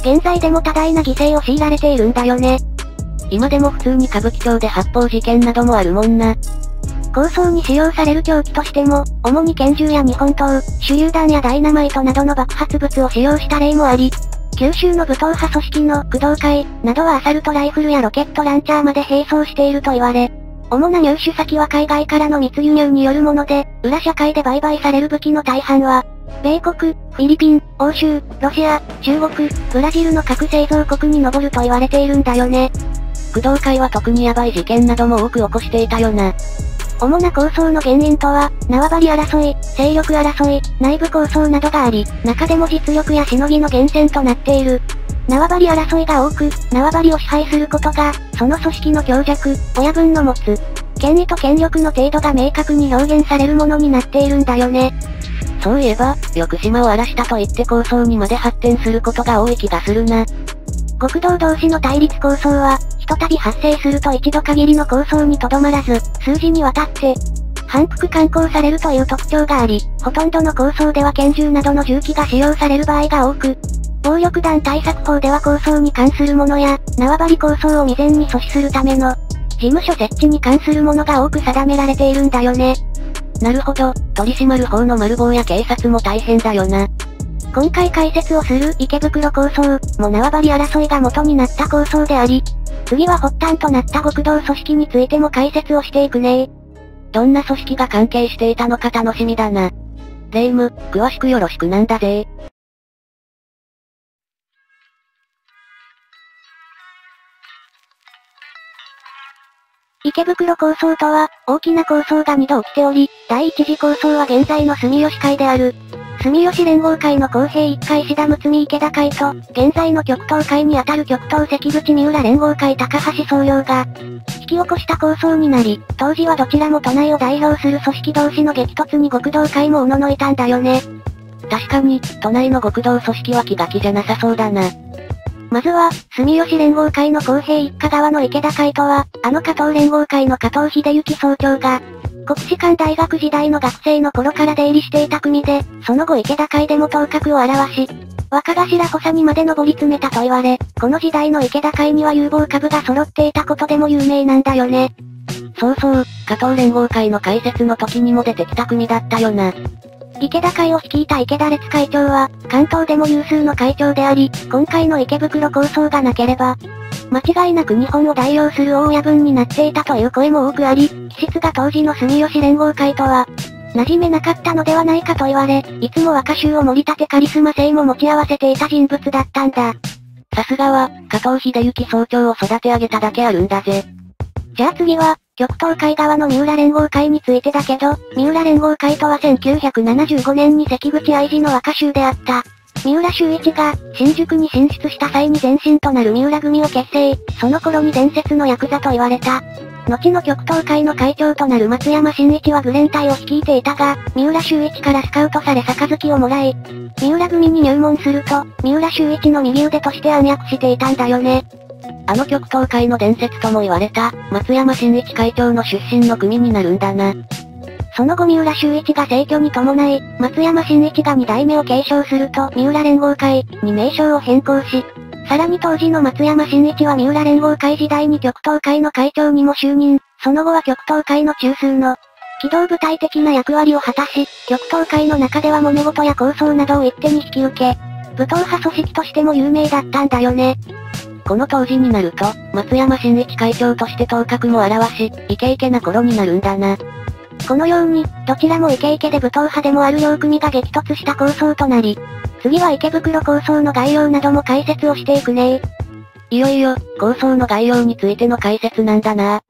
現在でも多大な犠牲を強いられているんだよね。 今でも普通に歌舞伎町で発砲事件などもあるもんな。 抗争に使用される凶器としても、主に拳銃や日本刀、手榴弾やダイナマイトなどの爆発物を使用した例もあり、九州の武闘派組織の工藤会などはアサルトライフルやロケットランチャーまで並走していると言われ、主な入手先は海外からの密輸入によるもので、裏社会で売買される武器の大半は、米国、フィリピン、欧州、ロシア、中国、ブラジルの各製造国に上ると言われているんだよね。 工藤会は特にヤバい事件なども多く起こしていたよな。 主な抗争の原因とは、縄張り争い、勢力争い、内部抗争などがあり、中でも実力やしのぎの源泉となっている。縄張り争いが多く、縄張りを支配することが、その組織の強弱、親分の持つ、権威と権力の程度が明確に表現されるものになっているんだよね。 そういえば、よく島を荒らしたと言って抗争にまで発展することが多い気がするな。 極道同士の対立抗争は、ひとたび発生すると一度限りの抗争にとどまらず、数字にわたって、反復敢行されるという特徴があり、ほとんどの抗争では拳銃などの銃器が使用される場合が多く、暴力団対策法では抗争に関するものや、縄張り抗争を未然に阻止するための、事務所設置に関するものが多く定められているんだよね。 なるほど、取り締まる方の丸棒や警察も大変だよな。 今回解説をする池袋抗争も縄張り争いが元になった抗争であり、次は発端となった極道組織についても解説をしていくね。 どんな組織が関係していたのか楽しみだな。レイム、詳しくよろしくなんだぜ。 池袋抗争とは、大きな抗争がにど起きており、第一次抗争は現在の住吉会である。住吉連合会の公平一会石田睦見池田会と、現在の極東会にあたる極東関口三浦連合会高橋総領が、引き起こした抗争になり、当時はどちらも都内を代表する組織同士の激突に極道会もおののいたんだよね。 確かに、都内の極道組織は気が気じゃなさそうだな。 まずは、住吉連合会の公平一家側の池田会とは、あの加藤連合会の加藤秀幸総長が、国士舘大学時代の学生の頃から出入りしていた組で、その後池田会でも頭角を現し、若頭補佐にまで上り詰めたと言われ、この時代の池田会には有望株が揃っていたことでも有名なんだよね。 そうそう、加藤連合会の開設の時にも出てきた組だったよな。 池田会を率いた池田烈会長は、関東でも有数の会長であり、今回の池袋抗争がなければ、間違いなく日本を代表する大親分になっていたという声も多くあり、気質が当時の住吉連合会とは、馴染めなかったのではないかと言われ、いつも若衆を盛り立てカリスマ性も持ち合わせていた人物だったんだ。 さすがは、加藤秀幸総長を育て上げただけあるんだぜ。 じゃあ次は、極東会側の三浦連合会についてだけど、三浦連合会とはせんきゅうひゃくななじゅうごねんに関口愛知の若衆であった。三浦修一が、新宿に進出した際に前身となる三浦組を結成、その頃に伝説のヤクザと言われた。後の極東会の会長となる松山真一はグレン隊を率いていたが、三浦修一からスカウトされ杯をもらい、三浦組に入門すると、三浦修一の右腕として暗躍していたんだよね。 あの極東会の伝説とも言われた、松山真一会長の出身の組になるんだな。 その後三浦修一が逝去に伴い、松山真一がに代目を継承すると三浦連合会に名称を変更し、さらに当時の松山真一は三浦連合会時代に極東会の会長にも就任、その後は極東会の中枢の、機動部隊的な役割を果たし、極東会の中では揉め事や抗争などを一手に引き受け、武闘派組織としても有名だったんだよね。 この当時になると、松山真一会長として頭角も現し、イケイケな頃になるんだな。 このように、どちらもイケイケで武闘派でもある両組が激突した抗争となり、次は池袋抗争の概要なども解説をしていくね。 いよいよ、抗争の概要についての解説なんだな。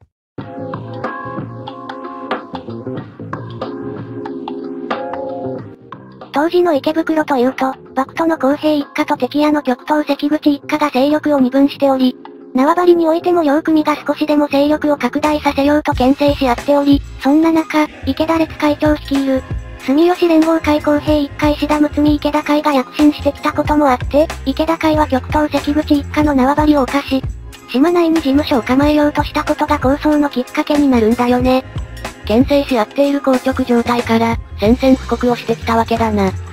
当時の池袋というと、幕都の公平一家と敵屋の極東関口一家が勢力を二分しており、縄張りにおいても両組が少しでも勢力を拡大させようと牽制し合っており、そんな中、池田烈会長率いる、住吉連合会公平一会石田睦見池田会が躍進してきたこともあって、池田会は極東関口一家の縄張りを犯し、島内に事務所を構えようとしたことが抗争のきっかけになるんだよね。 牽制し合っている硬直状態から、宣戦布告をしてきたわけだな。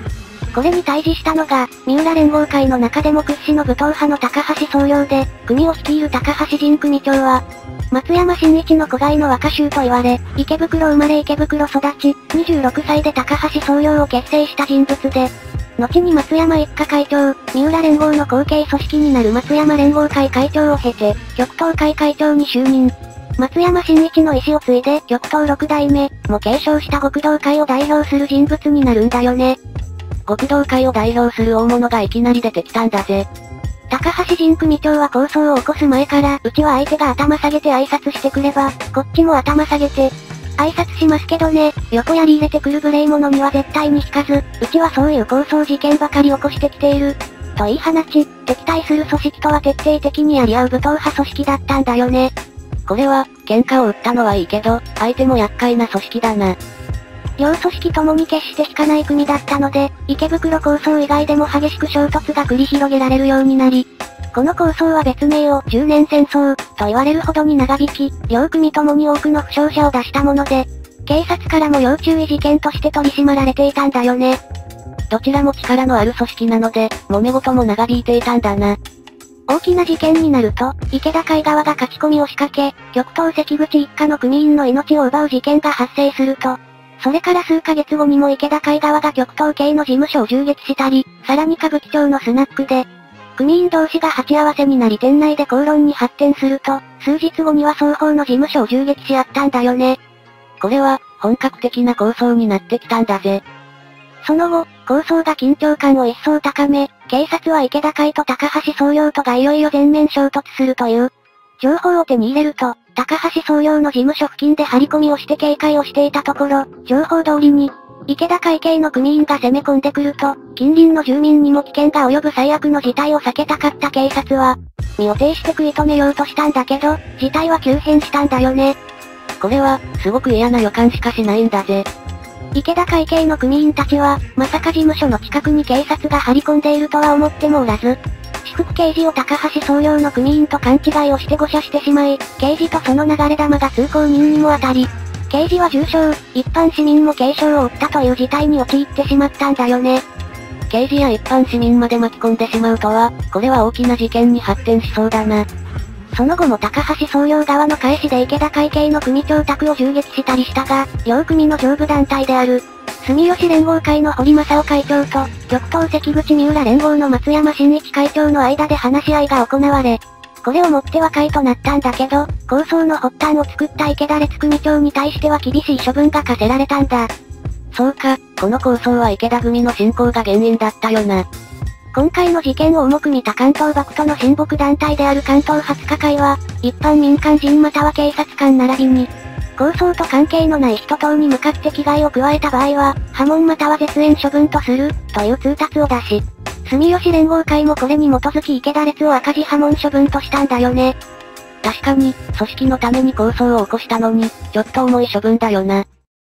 これに対峙したのが、三浦連合会の中でも屈指の武闘派の高橋総領で、組を率いる高橋仁組長は、松山真一の子飼いの若衆と言われ、池袋生まれ池袋育ち、にじゅうろくさいで高橋総領を結成した人物で、後に松山一家会長、三浦連合の後継組織になる松山連合会会長を経て、極東会会長に就任。松山真一の意思を継いで極東六代目も継承した極道会を代表する人物になるんだよね。 極道会を代表する大物がいきなり出てきたんだぜ。 高橋仁組長は抗争を起こす前から、うちは相手が頭下げて挨拶してくれば、こっちも頭下げて、挨拶しますけどね、横やり入れてくる無礼者には絶対に引かず、うちはそういう抗争事件ばかり起こしてきている。と言い放ち、敵対する組織とは徹底的にやり合う武闘派組織だったんだよね。 これは、喧嘩を売ったのはいいけど、相手も厄介な組織だな。 両組織ともに決して引かない組だったので、池袋抗争以外でも激しく衝突が繰り広げられるようになり、この抗争は別名をじゅうねん戦争と言われるほどに長引き、両組ともに多くの負傷者を出したもので、警察からも要注意事件として取り締まられていたんだよね。 どちらも力のある組織なので、揉め事も長引いていたんだな。 大きな事件になると、池田会側が勝ち込みを仕掛け、極東関口一家の組員の命を奪う事件が発生すると、それから数ヶ月後にも池田会側が極東系の事務所を銃撃したり、さらに歌舞伎町のスナックで、組員同士が鉢合わせになり店内で口論に発展すると、数日後には双方の事務所を銃撃し合ったんだよね。 これは、本格的な抗争になってきたんだぜ。 その後、抗争が緊張感を一層高め、警察は池田会と高橋総領とがいよいよ全面衝突するという、情報を手に入れると、高橋総領の事務所付近で張り込みをして警戒をしていたところ、情報通りに、池田会系の組員が攻め込んでくると、近隣の住民にも危険が及ぶ最悪の事態を避けたかった警察は、身を挺して食い止めようとしたんだけど、事態は急変したんだよね。 これは、すごく嫌な予感しかしないんだぜ。 池田会系の組員たちは、まさか事務所の近くに警察が張り込んでいるとは思ってもおらず、私服刑事を高橋総領の組員と勘違いをして誤射してしまい、刑事とその流れ弾が通行人にも当たり、刑事は重傷、一般市民も軽傷を負ったという事態に陥ってしまったんだよね。 刑事や一般市民まで巻き込んでしまうとは、これは大きな事件に発展しそうだな。 その後も高橋総領側の返しで池田会系の組長宅を銃撃したりしたが、両組の上部団体である、住吉連合会の堀正夫会長と、極東関口三浦連合の松山真一会長の間で話し合いが行われ、これをもって和解となったんだけど、抗争の発端を作った池田烈組長に対しては厳しい処分が課せられたんだ。 そうか、この抗争は池田組の進行が原因だったよな。 今回の事件を重く見た関東幕との親睦団体である関東初日会は、一般民間人または警察官並びに、抗争と関係のない人等に向かって危害を加えた場合は、破門または絶縁処分とする、という通達を出し、住吉連合会もこれに基づき池田烈を赤字破門処分としたんだよね。 確かに、組織のために抗争を起こしたのに、ちょっと重い処分だよな。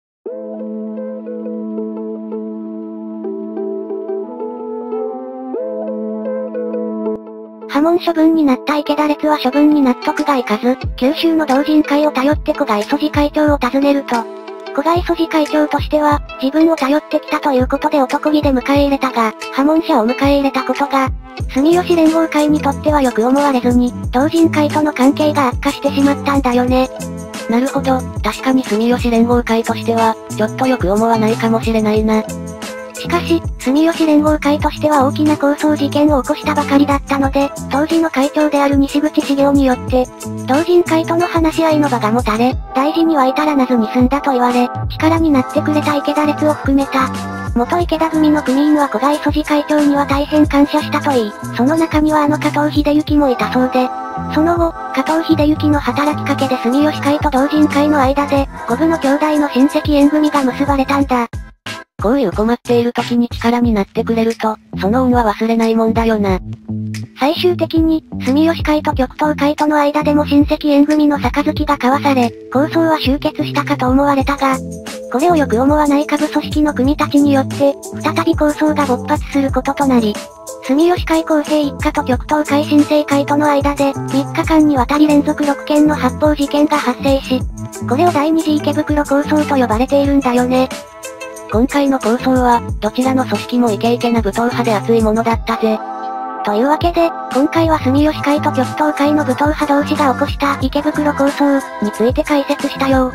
破門処分になった池田烈は処分に納得がいかず、九州の同人会を頼って小賀磯路会長を訪ねると、小賀磯路会長としては、自分を頼ってきたということで男気で迎え入れたが、破門者を迎え入れたことが、住吉連合会にとってはよく思われずに、同人会との関係が悪化してしまったんだよね。 なるほど、確かに住吉連合会としては、ちょっとよく思わないかもしれないな。 しかし、住吉連合会としては大きな抗争事件を起こしたばかりだったので、当時の会長である西口茂雄によって、同人会との話し合いの場が持たれ、大事には至らなずに済んだと言われ、力になってくれた池田烈を含めた、元池田組の組員は小賀磯路会長には大変感謝したといい、その中にはあの加藤秀幸もいたそうで、その後、加藤秀幸の働きかけで住吉会と同人会の間で、五部の兄弟の親戚縁組が結ばれたんだ。 こういう困っている時に力になってくれると、その恩は忘れないもんだよな。 最終的に、住吉会と極東会との間でも親戚縁組の杯が交わされ、抗争は終結したかと思われたが、これをよく思わない下部組織の組たちによって、再び抗争が勃発することとなり、住吉会公平一家と極東会新生会との間で、みっかかんにわたり連続ろっけんの発砲事件が発生し、これを第二次池袋抗争と呼ばれているんだよね。 今回の抗争は、どちらの組織もイケイケな武闘派で熱いものだったぜ。 というわけで、今回は住吉会と極東会の武闘派同士が起こした池袋抗争について解説したよ。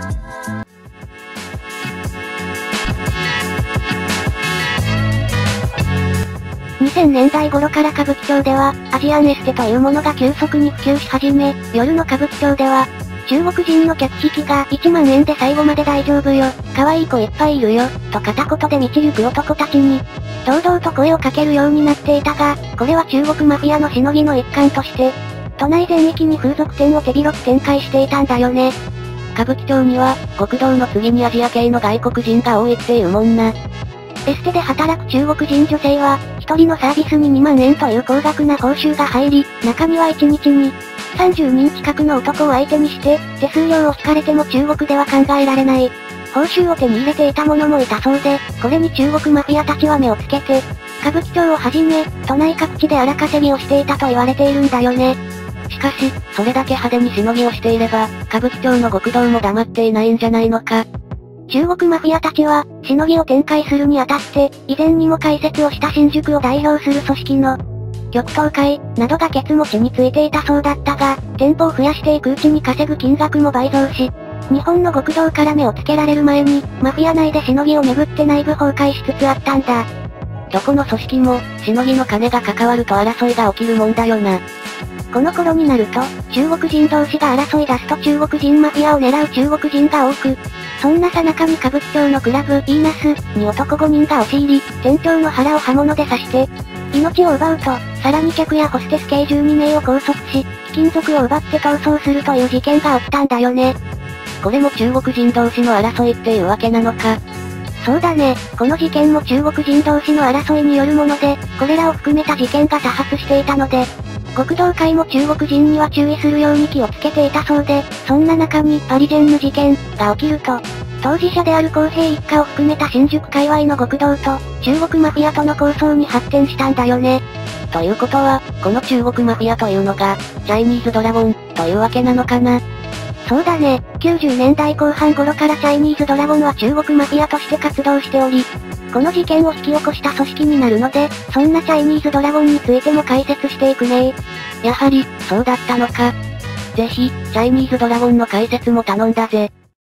にせんねんだい頃から歌舞伎町では、アジアンエステというものが急速に普及し始め、夜の歌舞伎町では、中国人の客引きがいちまんえんで最後まで大丈夫よ、可愛い子いっぱいいるよ、と片言で道行く男たちに、堂々と声をかけるようになっていたが、これは中国マフィアのしのぎの一環として、都内全域に風俗店を手広く展開していたんだよね。 歌舞伎町には、極道の次にアジア系の外国人が多いっていうもんな。 エステで働く中国人女性は、一人のサービスににまんえんという高額な報酬が入り、中にはいちにちに、さんじゅうにん近くの男を相手にして、手数料を引かれても中国では考えられない。報酬を手に入れていた者もいたそうで、これに中国マフィアたちは目をつけて、歌舞伎町をはじめ、都内各地で荒稼ぎをしていたと言われているんだよね。 しかし、それだけ派手にしのぎをしていれば、歌舞伎町の極道も黙っていないんじゃないのか。 中国マフィアたちは、しのぎを展開するにあたって、以前にも解説をした新宿を代表する組織の、極東会、などがケツ持ちについていたそうだったが、店舗を増やしていくうちに稼ぐ金額も倍増し、日本の極道から目をつけられる前に、マフィア内でしのぎをめぐって内部崩壊しつつあったんだ。 どこの組織も、しのぎの金が関わると争いが起きるもんだよな。 この頃になると、中国人同士が争い出すと中国人マフィアを狙う中国人が多く、そんなさなかに歌舞伎町のクラブ、イーナスに男ごにんが押し入り、店長の腹を刃物で刺して、命を奪うと、さらに客やホステス計じゅうにめいを拘束し、貴金属を奪って逃走するという事件が起きたんだよね。 これも中国人同士の争いっていうわけなのか。 そうだね、この事件も中国人同士の争いによるもので、これらを含めた事件が多発していたので、極道会も中国人には注意するように気をつけていたそうで、そんな中にパリジェンヌ事件が起きると、当事者である公平一家を含めた新宿界隈の極道と中国マフィアとの抗争に発展したんだよね。 ということは、この中国マフィアというのが、チャイニーズドラゴンというわけなのかな。 そうだね、きゅうじゅうねんだいこう半頃からチャイニーズドラゴンは中国マフィアとして活動しており、この事件を引き起こした組織になるので、そんなチャイニーズドラゴンについても解説していくね。 やはり、そうだったのか。ぜひ、チャイニーズドラゴンの解説も頼んだぜ。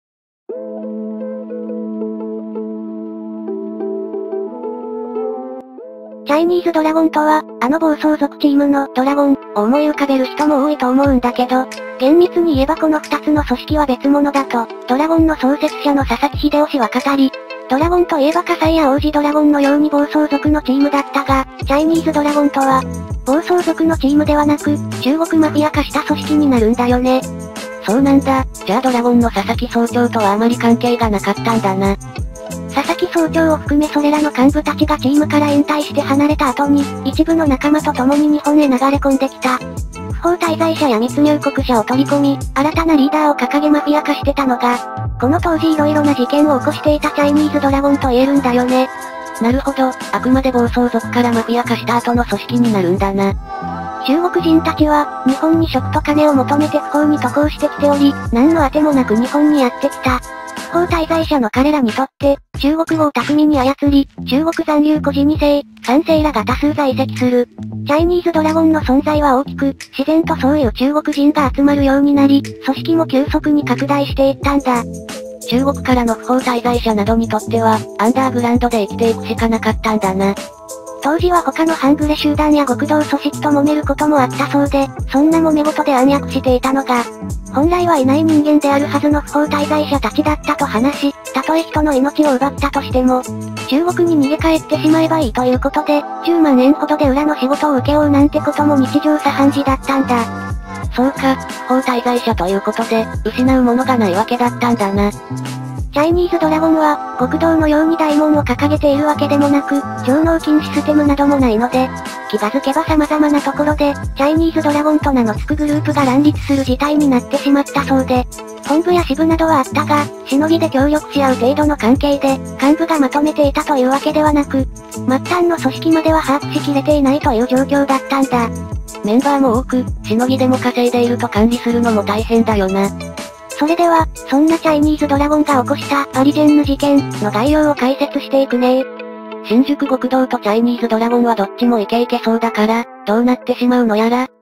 チャイニーズドラゴンとは、あの暴走族チームのドラゴンを思い浮かべる人も多いと思うんだけど、厳密に言えばこの二つの組織は別物だと、ドラゴンの創設者の佐々木秀夫氏は語り、ドラゴンといえば葛西や王子ドラゴンのように暴走族のチームだったが、チャイニーズドラゴンとは、暴走族のチームではなく、中国マフィア化した組織になるんだよね。 そうなんだ、じゃあドラゴンの佐々木総長とはあまり関係がなかったんだな。 佐々木総長を含めそれらの幹部たちがチームから引退して離れた後に、一部の仲間と共に日本へ流れ込んできた。不法滞在者や密入国者を取り込み、新たなリーダーを掲げマフィア化してたのが、この当時色々な事件を起こしていたチャイニーズドラゴンと言えるんだよね。 なるほど、あくまで暴走族からマフィア化した後の組織になるんだな。 中国人たちは、日本に食と金を求めて不法に渡航してきており、何の当てもなく日本にやってきた。不法滞在者の彼らにとって、中国語を巧みに操り、中国残留孤児に世、三世らが多数在籍する。チャイニーズドラゴンの存在は大きく、自然とそういう中国人が集まるようになり、組織も急速に拡大していったんだ。 中国からの不法滞在者などにとっては、アンダーグラウンドで生きていくしかなかったんだな。 当時は他の半グレ集団や極道組織と揉めることもあったそうで、そんな揉め事で暗躍していたのが、本来はいない人間であるはずの不法滞在者たちだったと話し、たとえ人の命を奪ったとしても、中国に逃げ帰ってしまえばいいということで、じゅうまんえんほどで裏の仕事を請け負うなんてことも日常茶飯事だったんだ。 そうか、不法滞在者ということで、失うものがないわけだったんだな。 チャイニーズドラゴンは、極道のように大門を掲げているわけでもなく、上納金システムなどもないので、気がづけば様々なところで、チャイニーズドラゴンと名の付くグループが乱立する事態になってしまったそうで、本部や支部などはあったが、しのぎで協力し合う程度の関係で、幹部がまとめていたというわけではなく、末端の組織までは把握しきれていないという状況だったんだ。 メンバーも多く、しのぎでも稼いでいると管理するのも大変だよな。 それでは、そんなチャイニーズドラゴンが起こしたパリジェンヌ事件の概要を解説していくね。 新宿極道とチャイニーズドラゴンはどっちもイケイケそうだから、どうなってしまうのやら。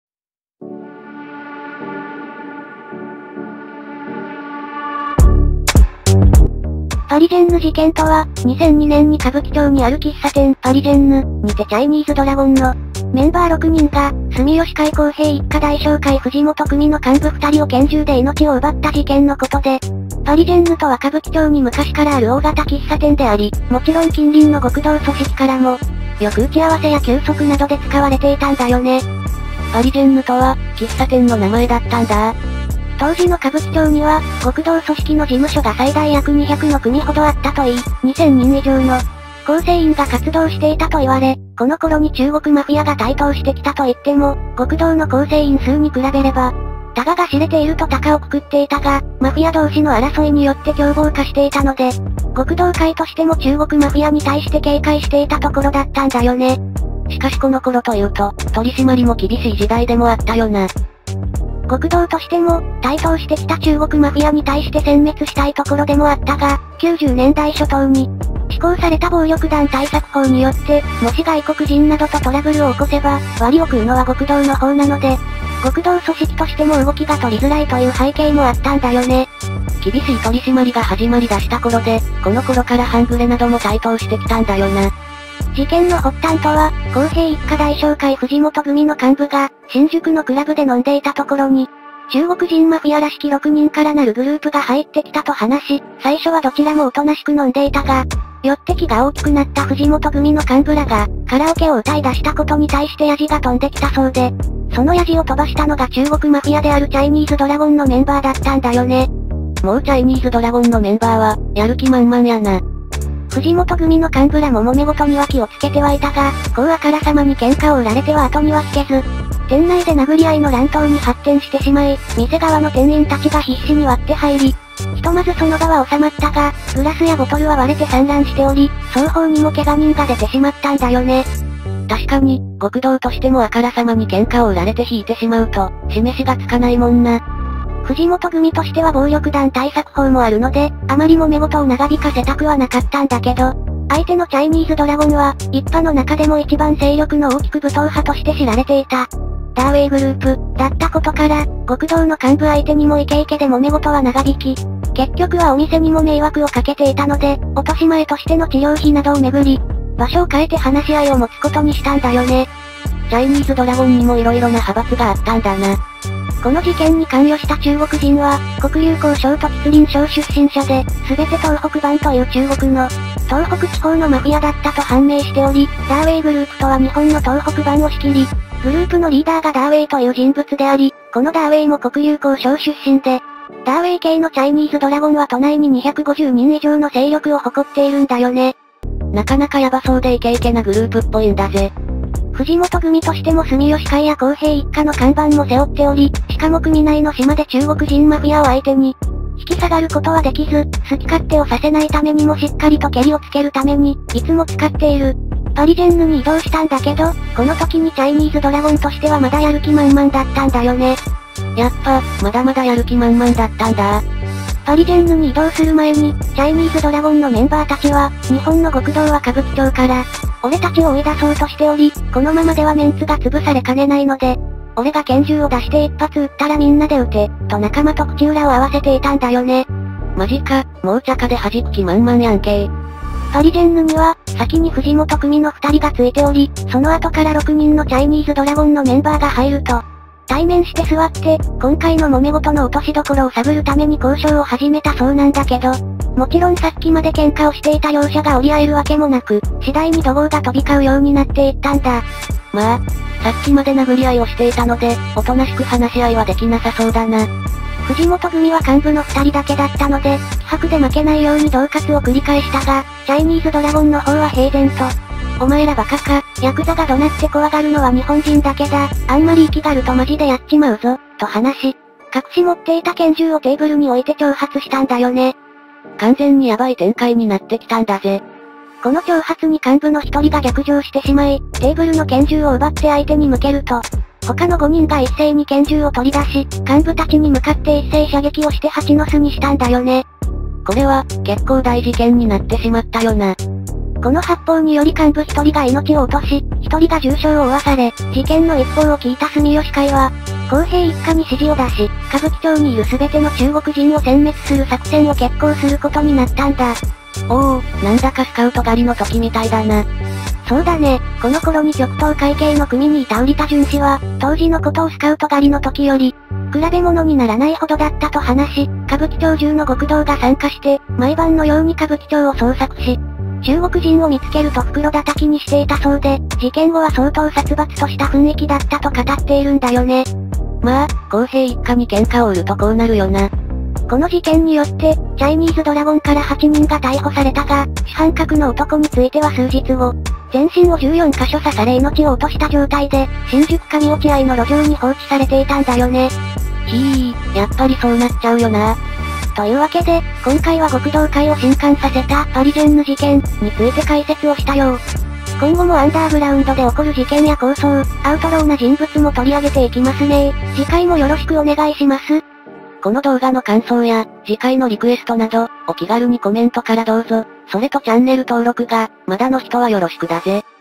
パリジェンヌ事件とは、にせんにねんに歌舞伎町にある喫茶店パリジェンヌにてチャイニーズドラゴンのメンバーろくにんが、住吉会公平一家大商会藤本組の幹部ふたりを拳銃で命を奪った事件のことで、パリジェンヌとは歌舞伎町に昔からある大型喫茶店であり、もちろん近隣の極道組織からも、よく打ち合わせや休息などで使われていたんだよね。 パリジェンヌとは、喫茶店の名前だったんだ。 当時の歌舞伎町には、極道組織の事務所が最大約にひゃくの組ほどあったといい、にせんにん以上の構成員が活動していたと言われ、この頃に中国マフィアが台頭してきたと言っても、極道の構成員数に比べれば、たがが知れていると高をくくっていたが、マフィア同士の争いによって凶暴化していたので、極道会としても中国マフィアに対して警戒していたところだったんだよね。 しかしこの頃というと、取り締まりも厳しい時代でもあったよな。 極道としても、台頭してきた中国マフィアに対して殲滅したいところでもあったが、きゅうじゅうねんだい初頭に、施行された暴力団対策法によって、もし外国人などとトラブルを起こせば、割を食うのは極道の方なので、極道組織としても動きが取りづらいという背景もあったんだよね。 厳しい取り締まりが始まり出した頃で、この頃から半グレなども台頭してきたんだよな。 事件の発端とは、公平一家大商会藤本組の幹部が、新宿のクラブで飲んでいたところに、中国人マフィアらしきろくにんからなるグループが入ってきたと話し、最初はどちらもおとなしく飲んでいたが、よって気が大きくなった藤本組の幹部らが、カラオケを歌い出したことに対してヤジが飛んできたそうで、そのヤジを飛ばしたのが中国マフィアであるチャイニーズドラゴンのメンバーだったんだよね。 もうチャイニーズドラゴンのメンバーは、やる気満々やな。 藤本組の幹部らも揉め事には気をつけてはいたが、こうあからさまに喧嘩を売られては後には引けず、店内で殴り合いの乱闘に発展してしまい、店側の店員たちが必死に割って入り、ひとまずその場は収まったが、グラスやボトルは割れて散乱しており、双方にも怪我人が出てしまったんだよね。 確かに、極道としてもあからさまに喧嘩を売られて引いてしまうと、示しがつかないもんな。 藤本組としては暴力団対策法もあるので、あまり揉め事を長引かせたくはなかったんだけど、相手のチャイニーズドラゴンは、一派の中でも一番勢力の大きく武闘派として知られていた。ダーウェイグループ、だったことから、極道の幹部相手にもイケイケで揉め事は長引き、結局はお店にも迷惑をかけていたので、落とし前としての治療費などをめぐり、場所を変えて話し合いを持つことにしたんだよね。 チャイニーズドラゴンにも色々な派閥があったんだな。 この事件に関与した中国人は、黒竜江省と吉林省出身者で、すべて東北版という中国の、東北地方のマフィアだったと判明しており、ダーウェイグループとは日本の東北版を仕切り、グループのリーダーがダーウェイという人物であり、このダーウェイも黒竜江省出身で、ダーウェイ系のチャイニーズドラゴンは都内ににひゃくごじゅうにん以上の勢力を誇っているんだよね。 なかなかヤバそうでイケイケなグループっぽいんだぜ。 藤本組としても住吉会や公平一家の看板も背負っており、しかも組内の島で中国人マフィアを相手に、引き下がることはできず、好き勝手をさせないためにもしっかりと蹴りをつけるために、いつも使っている。パリジェンヌに移動したんだけど、この時にチャイニーズドラゴンとしてはまだやる気満々だったんだよね。 やっぱ、まだまだやる気満々だったんだ。 パリジェンヌに移動する前に、チャイニーズドラゴンのメンバーたちは、日本の極道は歌舞伎町から、俺たちを追い出そうとしており、このままではメンツが潰されかねないので、俺が拳銃を出して一発撃ったらみんなで撃て、と仲間と口裏を合わせていたんだよね。 マジか、もうチャカで弾く気満々やんけ。 パリジェンヌには、先に藤本組の二人がついており、その後からろくにんのチャイニーズドラゴンのメンバーが入ると、対面して座って、今回の揉め事の落としどころを探るために交渉を始めたそうなんだけど、もちろんさっきまで喧嘩をしていた両者が折り合えるわけもなく、次第に怒号が飛び交うようになっていったんだ。 まあ、さっきまで殴り合いをしていたので、おとなしく話し合いはできなさそうだな。 藤本組は幹部の二人だけだったので、気迫で負けないように恫喝を繰り返したが、チャイニーズドラゴンの方は平然と、お前らバカか、ヤクザが怒鳴って怖がるのは日本人だけだ、あんまり息があるとマジでやっちまうぞ、と話し、隠し持っていた拳銃をテーブルに置いて挑発したんだよね。 完全にヤバい展開になってきたんだぜ。 この挑発に幹部の一人が逆上してしまい、テーブルの拳銃を奪って相手に向けると、 他のごにんが一斉に拳銃を取り出し、幹部たちに向かって一斉射撃をして蜂の巣にしたんだよね。 これは、結構大事件になってしまったよな。 この発砲により幹部一人が命を落とし、一人が重傷を負わされ、事件の一報を聞いた住吉会は、公平一家に指示を出し、歌舞伎町にいる全ての中国人を殲滅する作戦を決行することになったんだ。 おお、なんだかスカウト狩りの時みたいだな。 そうだね、この頃に極東会系の組にいた瓜田淳氏は、当時のことをスカウト狩りの時より、比べ物にならないほどだったと話し、歌舞伎町中の極道が参加して、毎晩のように歌舞伎町を捜索し、中国人を見つけると袋叩きにしていたそうで、事件後は相当殺伐とした雰囲気だったと語っているんだよね。 まあ、公平一家に喧嘩を売るとこうなるよな。 この事件によって、チャイニーズドラゴンからはちにんが逮捕されたが、主犯格の男については数日後、全身をじゅうよんかしょ刺され命を落とした状態で、新宿上落合の路上に放置されていたんだよね。 ひー、やっぱりそうなっちゃうよな。 というわけで、今回は極道界を震撼させたパリジェンヌ事件について解説をしたよ。今後もアンダーグラウンドで起こる事件や抗争、アウトローな人物も取り上げていきますね。次回もよろしくお願いします。 この動画の感想や、次回のリクエストなど、お気軽にコメントからどうぞ。それとチャンネル登録が、まだの人はよろしくだぜ。